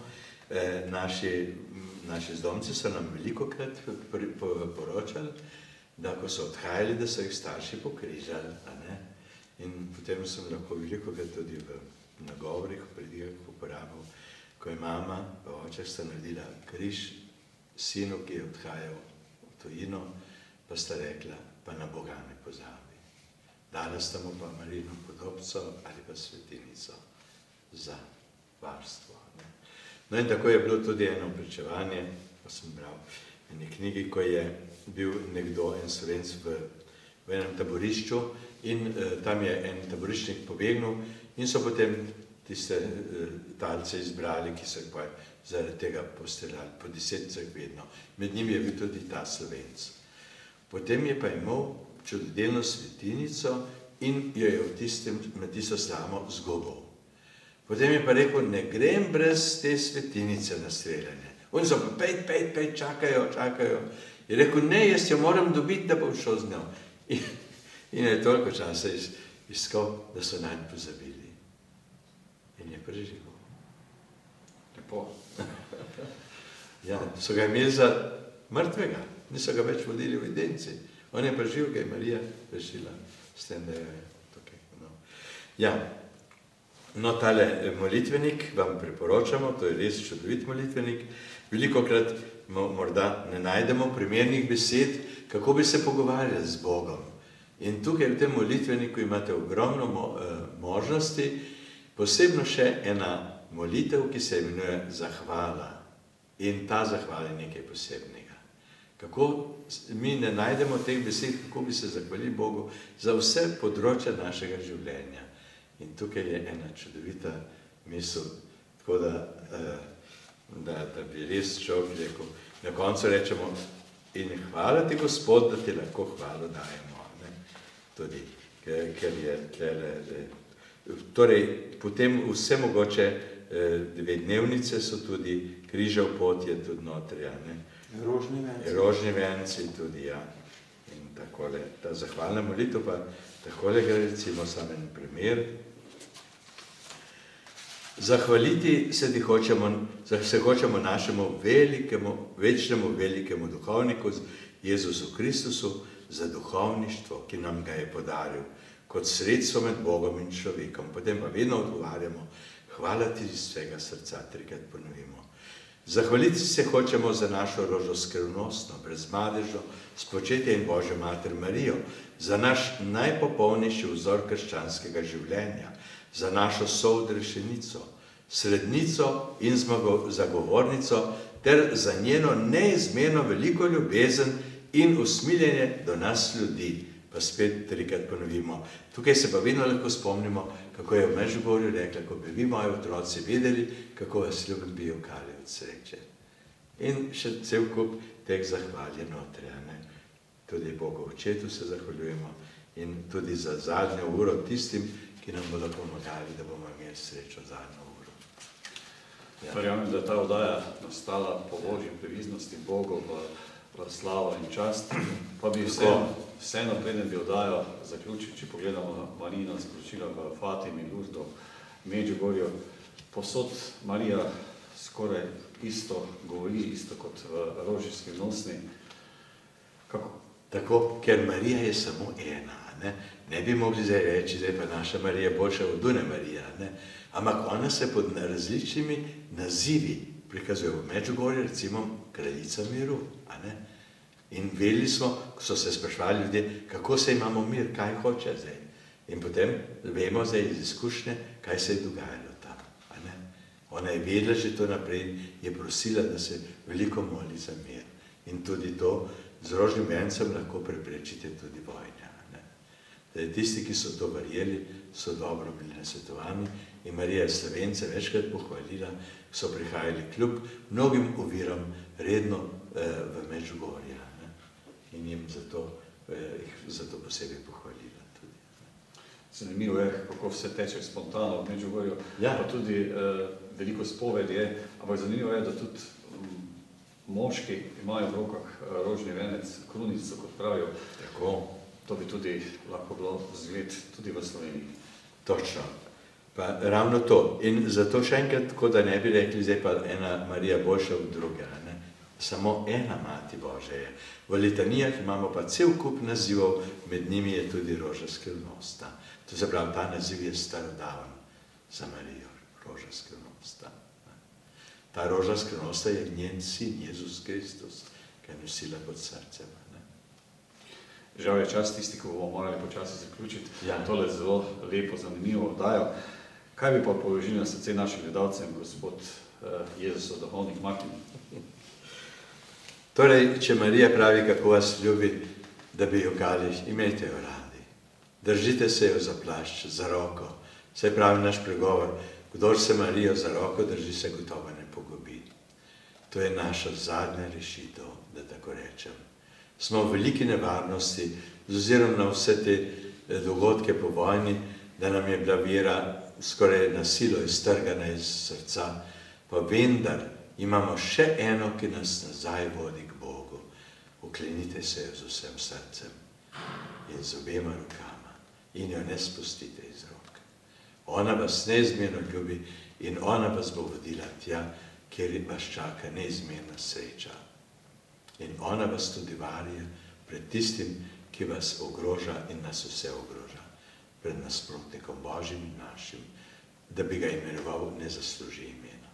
Naši zdomci so nam velikokrat poročali, da ko so odhajali, da so jih starši pokrižali. In potem sem lahko velikokrat tudi v nagovorih, v predigah uporabil, ko je mama pa oče sta naredila križ sinu, ki je odhajal v tujino, pa sta rekla, pa na Boga ne pozabi. Dala sta mu pa Marijino podobco ali pa svetinico za varstvo. No in tako je bilo tudi eno pričevanje, ko sem bral v eni knjigi, ko je bil nekdo, en Slovenc v enem taborišču in tam je en taboriščnik pobegnil in so potem tiste talce izbrali, ki so jih pa zaradi tega postreljali, po 10 vedno. Med njimi je bil tudi ta Slovenc. Potem je pa imel čudodelno svetinico in jo je med tisto slamo zgubil. Potem je pa rekel, ne grem brez te svetinice na streljanje. Oni so pa, pej, čakajo. Je rekel, ne, jaz jo moram dobiti, da bom šel z njo. In je toliko časa iskal, da so nanj pozabili. In je preživel. Lepo. Ja, so ga imeli za mrtvega, niso ga več vodili v evidenci. On je pa živ, ga je Marija rešila s tem, da je tukaj. Ja, no, tale molitvenik vam priporočamo, to je res čudovit molitvenik. Velikokrat morda ne najdemo primernih besed, kako bi se pogovarjali z Bogom. In tukaj v tem molitveniku imate ogromno možnosti, posebno še ena molitev, ki se imenuje zahvala. In ta zahvala je nekaj posebnega. Kako mi ne najdemo teh besed, kako bi se zahvalili Bogu za vse področja našega življenja. In tukaj je ena čudovita misel, tako da bi res človek rekel, na koncu rečemo, in hvala ti, Gospod, da ti lahko hvalo dajemo. Tudi, ker je tlele. Torej, potem vse mogoče dvednevnice so tudi, križev pot je tudi notri, Rožni venci. Rožni venci tudi, ja. In takole, ta zahvalna molitev pa takole gre, recimo samo en primer. Zahvaliti se hočemo našemu večnemu velikemu duhovniku Jezusu Kristusu za duhovništvo, ki nam ga je podaril kot sredstvo med Bogom in človekom. Potem pa vedno odgovarjamo, hvala ti iz svega srca, trikrat ponovimo. Zahvaliti se hočemo za našo rožo skrivnostno, brezmadežno, spočetje in Božjo mater Marijo, za naš najpopolnejši vzor krščanskega življenja, za našo soodrešenico, srednico in zagovornico, ter za njeno neizmerno veliko ljubezen in usmiljenje do nas ljudi. Pa spet trikrat ponovimo. Tukaj se pa vedno lahko spomnimo, kako je v Medžugorju rekla, ko bi vi, moji otroci, vedeli, kako vas ljubim, bi jokali od sreče. In še cel kup teh zahval je notri. Tudi Bogu Očetu se zahvaljujemo in tudi za zadnjo uro tistim, ki nam bodo pomagali, da bomo imeli srečo zadnjo uro. Verjamem, da je ta oddaja nastala po Božji previznosti Bogu v slavo in čast, pa bi vseeno preden bi oddajo zaključil, če pogledamo Marijina sporočila v Fatimi, Lurdu, Medžugorju, posod Marija skoraj isto govori, isto kot v roži skrivnostni. Kako? Tako, ker Marija je samo ena. Ne bi mogli zdaj reči, da je pa naša Marija boljša od Dune Marija. Ampak ona se pod različnimi nazivi prikazuje v Medžugorju, recimo kraljica miru. In vedeli smo, ko so se sprašvali ljudje, kako se imamo mir, kaj hoče zdaj. In potem vemo zdaj iz izkušnje, kaj se je dogajalo tam. Ona je vedela že to naprej, je prosila, da se veliko moli za mir. In tudi to z rožnim vencem lahko preprečite tudi vojne. Tisti, ki so to verjeli, so dobro bili nasvetovani in Marija je Slovence večkrat pohvalila, so prihajali kljub mnogim oviram redno v Medžugorje in jim zato posebej pohvalila tudi. Zanimivo je, kako vse teče spontano v Medžugorju, pa tudi veliko spovedi je, ampak zanimivo je, da tudi moški imajo v rokah rožni venec, krunico, kot pravijo. Tako. To bi tudi lahko bilo zgled tudi v Sloveniji. Točno. Pa ravno to. In zato še enkrat, tako da ne bi rekli, zdaj pa ena Marija boljša od druge. Samo ena Mati Božja je. V litanijah imamo pa cel kup nazivov, med njimi je tudi roža skrivnostna. To se pravi, ta naziv je starodaven za Marijo, roža skrivnostna. Ta roža skrivnostna je njen sin, Jezus Kristus, ki je nosila pod srcem. Žal je čas tisti, ko bomo morali počasi zaključiti. Tole zelo lepo, zanimivo oddajo. Kaj bi pa položili na srce našim gledalcem, gospod Jezus, duhovnik Martin? Torej, če Marija pravi, kako vas ljubi, da bi jokali, imejte jo radi. Držite se jo za plašč, za roko. Saj pravi naš pregovor, kdor se Marijo za roko drži, se gotovo ne pogubi. To je naša zadnja rešitev, da tako rečem. Smo v veliki nevarnosti, z ozirom na vse te dogodke po vojni, da nam je bila vera skoraj na silo iztrgana iz srca, pa vendar imamo še eno, ki nas nazaj vodi k Bogu. Uklenite se jo z vsem srcem in z obema rokama in jo ne spustite iz rok. Ona vas neizmerno ljubi in ona vas bo vodila tja, kjer vas čaka neizmerna sreča. In ona vas tudi varje pred tistim, ki vas ogroža in nas vse ogroža, pred nasprotnikom Božjim in našim, da bi ga imenoval ne zasluži imena.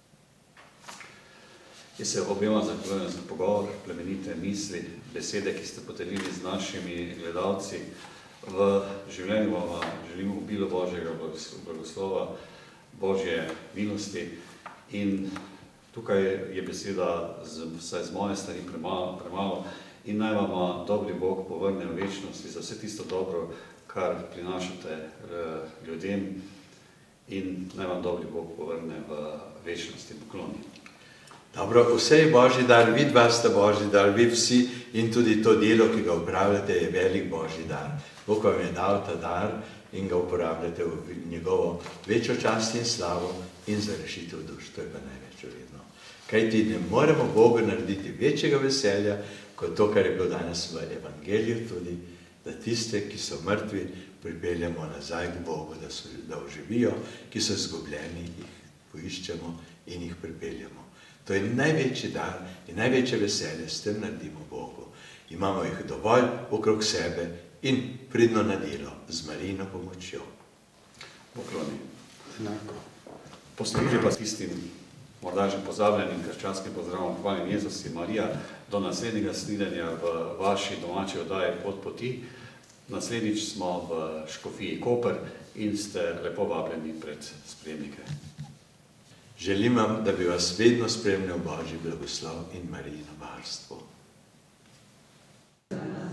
Jaz se objema zahvaljujem za pogovor, plemenite misli, besede, ki ste podelili z našimi gledalci. V življenju vam želimo obilo Božjega blagoslova, Božje milosti in tukaj je beseda, vsaj z moje strani, premalo in naj vam dobri Bog povrne v večnosti za vse tisto dobro, kar prinašate ljudem in naj vam dobri Bog povrne v večnosti. Pokloni. Dobro, vse je Božji dar, vi dva ste Božji dar, vi vsi in tudi to delo, ki ga upravljate, je velik Božji dar. Bog vam je dal ta dar in ga uporabljate v njegovo večjo čast in slavo in za rešitev duš. To je pa največ vredno. Kaj ti ne moremo Bogu narediti večjega veselja, kot to, kar je bilo danes v Evangeliju tudi, da tiste, ki so mrtvi, pripeljamo nazaj k Bogu, da oživijo, ki so izgubljeni, jih poiščemo in jih pripeljamo. To je največji dar in največje veselje, s tem naredimo Bogu. Imamo jih dovolj okrog sebe in pridno na delo z Marijino pomočjo. Pokloni. Enako. Posluži pa s tistim morda že pozabljenim krščanskim pozdravom Hvalim Jezus in Marija do naslednjega snidenja v vaši domači oddaji Pot poti. Naslednjič smo v Škofiji Koper in ste lepo vabljeni pred sprejemnike. Želim vam, da bi vas vedno spremljal Božji blagoslov in Marijino varstvo.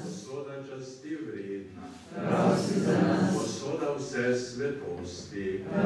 Posoda časti vredna, posoda vse svetosti,